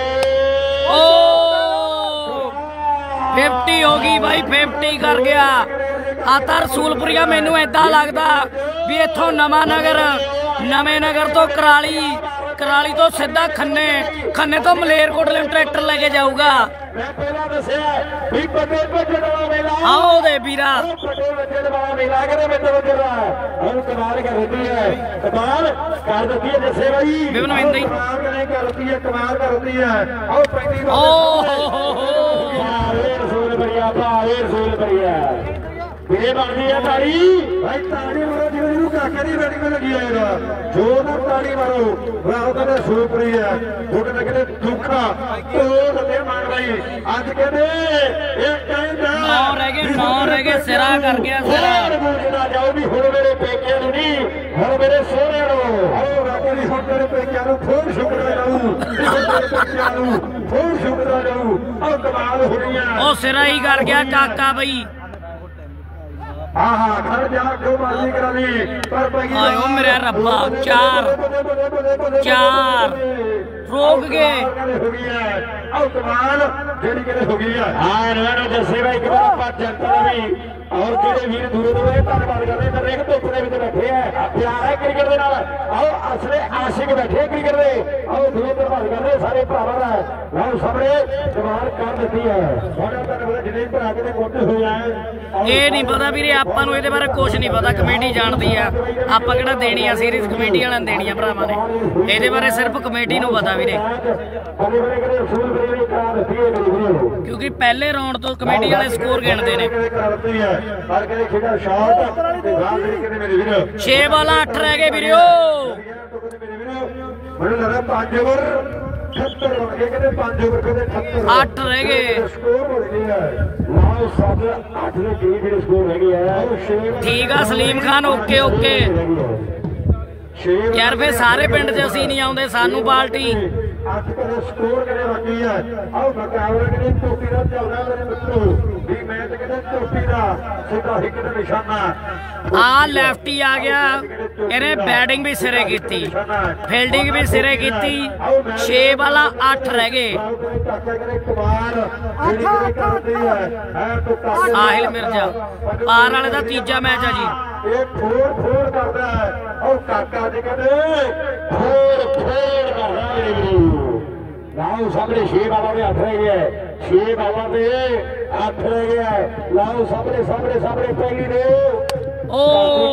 ਓ ਪਚਾਸ ਹੋ ਗਈ ਬਾਈ ਪਚਾਸ ਕਰ ਗਿਆ ਆ ਤਾਂ ਰਸੂਲਪੁਰੀਆ ਮੈਨੂੰ ਏਦਾਂ ਲੱਗਦਾ ਵੀ ਇੱਥੋਂ ਨਵਾਂ ਨਗਰ ਨਵੇਂ ਨਗਰ ਤੋਂ ਕਰਾਲੀ ਕਰਾਲੀ ਤੋਂ ਸਿੱਧਾ ਖੰਨੇ ਖੰਨੇ ਤੋਂ ਮਲੇਰਕੋਟਲੇ ਨੂੰ ਟਰੈਕਟਰ ਲੈ ਕੇ ਜਾਊਗਾ ਮੈਂ ਪਹਿਲਾਂ ਦੱਸਿਆ ਵੀ ਪੱਟੇ ਪੱਟੇ ਵਾਲਾ ਮੇਲਾ ਆਓ ਦੇ ਵੀਰਾ ਪੱਟੇ ਪੱਟੇ ਵਾਲਾ ਮੇਲਾ ਕਰੇ ਮੈਂ ਤੈਨੂੰ ਜਰਾ ਹੁਣ ਕਮਾਲ ਕਰ ਦਿੱਤੀ ਹੈ ਕਮਾਲ ਕਰ ਦਿੱਤੀ ਹੈ ਜੱਸੇ ਬਾਈ ਬਿਵਨ ਮਿੰਦਾ ਹੀ ਕਮਾਲ ਕਰੇ ਕਰਦੀ ਹੈ ਕਮਾਲ ਕਰਦੀ ਹੈ ਆਓ ਪੈਂਦੀ ਓ ਹੋ ਹੋ ਭਾਵੇਂ ਰਸੂਲ ਬੜੀਆ ਭਾਵੇਂ ਰਸੂਲ ਬੜੀਆ ਵੀਰੇ ਬਣਦੀ ਹੈ ਤਾੜੀ ਭਾਈ ਤਾੜੀ ਮਾਰੋ ਜਿਹਨੂੰ ਜਿਹਨੂੰ ਕਾਕੇ ਦੀ ਬੈਟਿੰਗ ਲੱਗੀ ਆਏਗਾ ਜੋ ਨਾ ਤਾੜੀ ਮਾਰੋ ਰਾਹ ਕਹਿੰਦੇ ਸੂਪਰੀ ਹੈ ਫੁੱਟ ਲੱਗਦੇ ਦੁੱਖਾ ਤੋੜ ਤੇ ਮਾਰ ਬਾਈ ਅੱਜ ਕਹਿੰਦੇ ਇਹ ਕਹਿੰਦਾ ਨੌ ਰਹਿ ਗਏ ਨੌ ਰਹਿ ਗਏ ਸਿਰਾ ਕਰ ਗਿਆ ਸਿਰਾ ਬੂਝਣਾ ਜਾਓ ਵੀ ਹੁਣ ਮੇਰੇ ਪੇਕਿਆਂ ਨੂੰ ਨਹੀਂ ਹੁਣ ਮੇਰੇ ਸੋਹਰਿਆਂ ਨੂੰ ਆਓ ਰੱਬ ਦੀ ਹੁਣ ਤੇਰੇ ਪੇਕਿਆਂ ਨੂੰ ਫੋਨ ਸ਼ੁਕਰਾ ਜਾਊ ਤੇਰੇ ਪੇਕਿਆਂ ਨੂੰ ਫੋਨ ਸ਼ੁਕਰਾ ਜਾਊ ਆਹ ਕਮਾਲ ਹੋਣੀਆਂ ਉਹ ਸਿਰਾ ਹੀ ਕਰ ਗਿਆ ਕਾਕਾ ਬਈ ਹਾਂ ਹਾਂ ਖੜ ਜਾ ਜੋ ਮਰਜ਼ੀ ਕਰਾ ਲਈ ਪਰ ਪਈ ਆਇਓ ਮੇਰੇ ਰੱਬਾ ਚਾਰ ਚਾਰ ਰੋਕ ਗਏ ਹੋ ਗਈ ਹੈ ਆਹ ਕਮਾਲ ਜਿਹੜੀ ਕਿਤੇ ਹੋ ਗਈ ਹੈ ਹਾਂ ਇਹਨਾਂ ਨੂੰ ਦੱਸੇ ਬਾਈ ਇੱਕ ਵਾਰ ਆਪਾਂ ਜਨਤਾ ਦਾ ਵੀ ਔਰ ਜਿਹੜੇ ਵੀਰ ਦੂਰੋਂ ਦੂਰੋਂ ਧੰਨਵਾਦ ਕਰਦੇ ਨੇ ਇੱਕ ਧੁੱਪ ਦੇ ਵਿੱਚ ਬੈਠੇ ਆ ਪਿਆਰ ਹੈ ਕ੍ਰਿਕਟ ਦੇ ਨਾਲ ਆਓ ਅਸਲੇ ਆਸ਼ਿਕ ਬੈਠੇ ਕ੍ਰਿਕਟ ਦੇ ਆਓ ਦੂਰੋਂ ਧੰਨਵਾਦ ਕਰਦੇ ਸਾਰੇ ਭਰਾਵਾਂ ਦਾ ਲਾਓ ਸਾਹਮਣੇ ਕਮਾਲ ਕਰ ਦਿੱਤੀ ਹੈ ਬੜਾ ਧੰਨਵਾਦ ਜਿਹੜੇ ਭਰਾ ਕੇ ਕੋਟੇ ਹੋਏ ਆ ਇਹ ਨਹੀਂ ਪਤਾ ਵੀਰੇ ਆਪਾਂ ਨੂੰ ਇਹਦੇ ਬਾਰੇ ਕੁਝ ਨਹੀਂ ਪਤਾ ਕਮੇਟੀ ਜਾਣਦੀ ਆ ਆਪਾਂ ਕਿਹੜਾ ਦੇਣੀ ਆ ਸੀਰੀਜ਼ ਕਮੇਟੀ ਵਾਲਿਆਂ ਨੇ ਦੇਣੀ ਆ ਭਰਾਵਾਂ ਨੇ ਇਹਦੇ ਬਾਰੇ ਸਿਰਫ ਕਮੇਟੀ ਨੂੰ ਪਤਾ ਵੀਰੇ ਕਿਉਂਕਿ ਪਹਿਲੇ ਰਾਉਂਡ ਤੋਂ ਕਮੇਟੀ ਵਾਲੇ ਸਕੋਰ ਗਿਣਦੇ ਨੇ ਛੇ ਬਾਲਾਂ ਅੱਠ ਰਹਿ ਗਏ ਵੀਰੋ ਮੈਨੂੰ ਲੱਗਦਾ ਪੰਜ ਓਵਰ ਅਠੱਤਰ ਬਣ ਗਏ ਕਹਿੰਦੇ ਪੰਜ ਓਵਰ ਕਹਿੰਦੇ ਅਠੱਤਰ ਅੱਠ ਰਹਿ ਗਏ ਸਕੋਰ ਹੋ ਗਿਆ ਨੌ ਸੱਤ ਅੱਠ ਦੇ ਕਰੀਬ ਜਿਹੜੇ ਸਕੋਰ ਰਹਿ ਗਏ ਆ ਠੀਕ ਆ ਸਲੀਮ ਖਾਨ ਓਕੇ ਓਕੇ ਯਾਰ ਫੇ ਸਾਰੇ ਪਿੰਡ 'ਚ ਅਸੀਂ ਨਹੀਂ ਆਉਂਦੇ ਸਾਨੂੰ ਪਾਰਟੀ ਅੱਜ ਕਦੇ ਸਕੋਰ ਕਦੇ ਬਾਕੀ ਹੈ। ਆਓ ਮੁਕਾਬਲਾ ਕਿਤੇ ਚੋਟੀ ਦਾ ਚੱਲਦਾ ਮੇਰੇ ਮਿੱਤਰੋ ਵੀ ਮੈਚ ਕਿਤੇ ਚੋਟੀ ਦਾ ਸਿੱਧਾ ਹਿੱਕ ਤੇ ਨਿਸ਼ਾਨਾ। ਆ ਲੈਫਟੀ ਆ ਗਿਆ, ਇਹਨੇ ਬੈਟਿੰਗ ਵੀ ਸਿਰੇ ਕੀਤੀ, ਫੀਲਡਿੰਗ ਵੀ ਸਿਰੇ ਕੀਤੀ। ਛੇ ਵਾਲਾ ਅੱਠ ਰਹਿ ਗਏ। ਸਾਹਿਲ ਮਿਰਜ਼ਾ ਪਾਰ ਵਾਲੇ ਦਾ ਤੀਜਾ ਮੈਚ ਆ ਜੀ। ਇਹ ਫੋਰ ਫੋਰ ਕਰਦਾ ਹੈ। ਉਹ ਕਾਕਾ ਜੀ ਕਹਿੰਦੇ ਫੋਰ ਫੋਰ ਕਰਦਾ ਹੈ। ਲਾਓ ਸਾਹਮਣੇ ਛੇ ਬਾਲਾਂ ਦੇ ਹੱਥ ਰਹਿ ਗਿਆ, ਛੇ ਬਾਲਾਂ ਦੇ ਹੱਥ ਰਹਿ ਗਿਆ। ਲਾਓ ਸਾਹਮਣੇ ਸਾਹਮਣੇ ਸਾਹਮਣੇ ਪਹਿਲੀ ਦੇ ਓ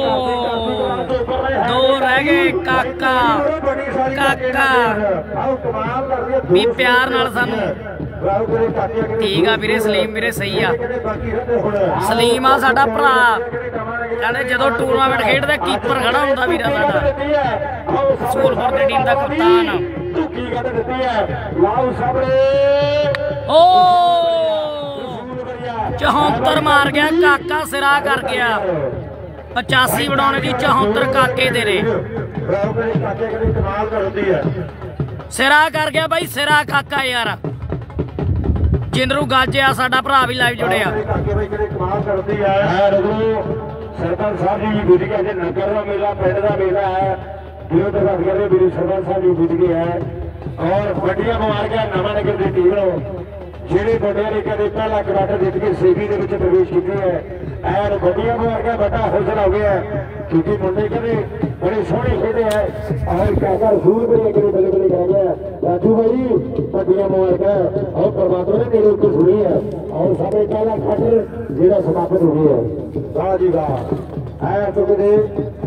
ਦੋ ਰਹਿ ਗਏ। ਕਾਕਾ ਕਾਕਾ ਵੀ ਪਿਆਰ ਨਾਲ ਸਾਨੂੰ ਠੀਕ ਆ ਵੀਰੇ। ਸਲੀਮ ਵੀਰੇ ਸਹੀ ਆ। ਸਲੀਮ ਆ ਸਾਡਾ ਭਰਾ, ਕਹਿੰਦੇ ਜਦੋਂ ਟੂਰਨਾਮੈਂਟ ਖੇਡਦਾ ਕੀਪਰ ਖੜਾ ਹੁੰਦਾ ਵੀਰਾ ਸਾਡਾ, ਸੂਰਪੁਰ ਦੀ ਟੀਮ ਦਾ ਕਪਤਾਨ। ਓ ਚੌਹੱਤਰ ਮਾਰ ਗਿਆ ਕਾਕਾ, ਸਿਰਾ ਕਰ ਗਿਆ। ਪਚਾਸੀ ਬਣਾਉਣੇ ਦੀ ਚੌਹੱਤਰ ਕਾਕੇ ਦੇ ਨੇ। ਸਿਰਾ ਕਰ ਗਿਆ ਬਾਈ, ਸਿਰਾ ਕਾਕਾ ਯਾਰ। ਜਿੰਦਰੂ ਗਾਜਿਆ ਸਾਡਾ ਭਰਾ ਵੀ ਲਾਈਵ ਜੁੜਿਆ। ਸਰਪੰਚ ਸਾਹਿਬ ਜੀ ਗੁੱਜ ਗਏ ਜੇ ਨਗਰ ਦਾ ਮੇਲਾ, ਪਿੰਡ ਦਾ ਮੇਲਾ ਹੈ। ਜਿਵੇਂ ਤਾਂ ਗੱਲ ਕਰਦੇ ਵੀਰੇ ਸਰਪੰਚ ਸਾਹਿਬ ਜੀ ਗੁੱਜ ਗਏ ਹੈ। ਔਰ ਵੱਡੀਆਂ ਮੁਬਾਰਕਾਂ ਨਵਾਂ ਨਗਰ ਦੀ ਟੀਮ ਨੂੰ, ਜਿਹੜੇ ਵੱਡਿਆਂ ਨੇ ਕਦੇ ਪਹਿਲਾ ਕੁਆਟਰ ਜਿੱਤ ਕੇ ਸੇਮੀ ਦੇ ਵਿੱਚ ਪ੍ਰਵੇਸ਼ ਕੀਤਾ ਹੈ। ਐਨ ਵੱਡੀਆਂ ਮੁਬਾਰਕਾਂ, ਵੱਡਾ ਹੌਸਲਾ ਹੋ ਗਿਆ ਕਿਉਂਕਿ ਮੁੰਡੇ ਕਹਿੰਦੇ ਬੜੇ ਸੋਹਣੇ ਖੇਡੇ ਹੈ। ਔਰ ਕਾਕਾ ਰਸੂਲ ਬੜੀ ਅਗਲੇ ਬੱਲੇ ਬੱਲੇ ਕਰ ਗਿਆ। ਰਾਜੂ ਭਾਈ ਵੱਡੀਆਂ ਮੁਬਾਰਕਾਂ। ਔਰ ਪਰਮਾਤਮਾ ਨੇ ਮੇਰੇ ਉੱਤੇ ਸੁਣੀ ਹੈ। ਔਰ ਸਾਡੇ ਪਹਿਲਾ ਕੁਆਟਰ ਜਿਹੜਾ ਸਮਾਪਤ ਹੋ ਗਿਆ। ਵਾਹ ਜੀ ਵਾਹ। ਐ ਤੁਕਦੇ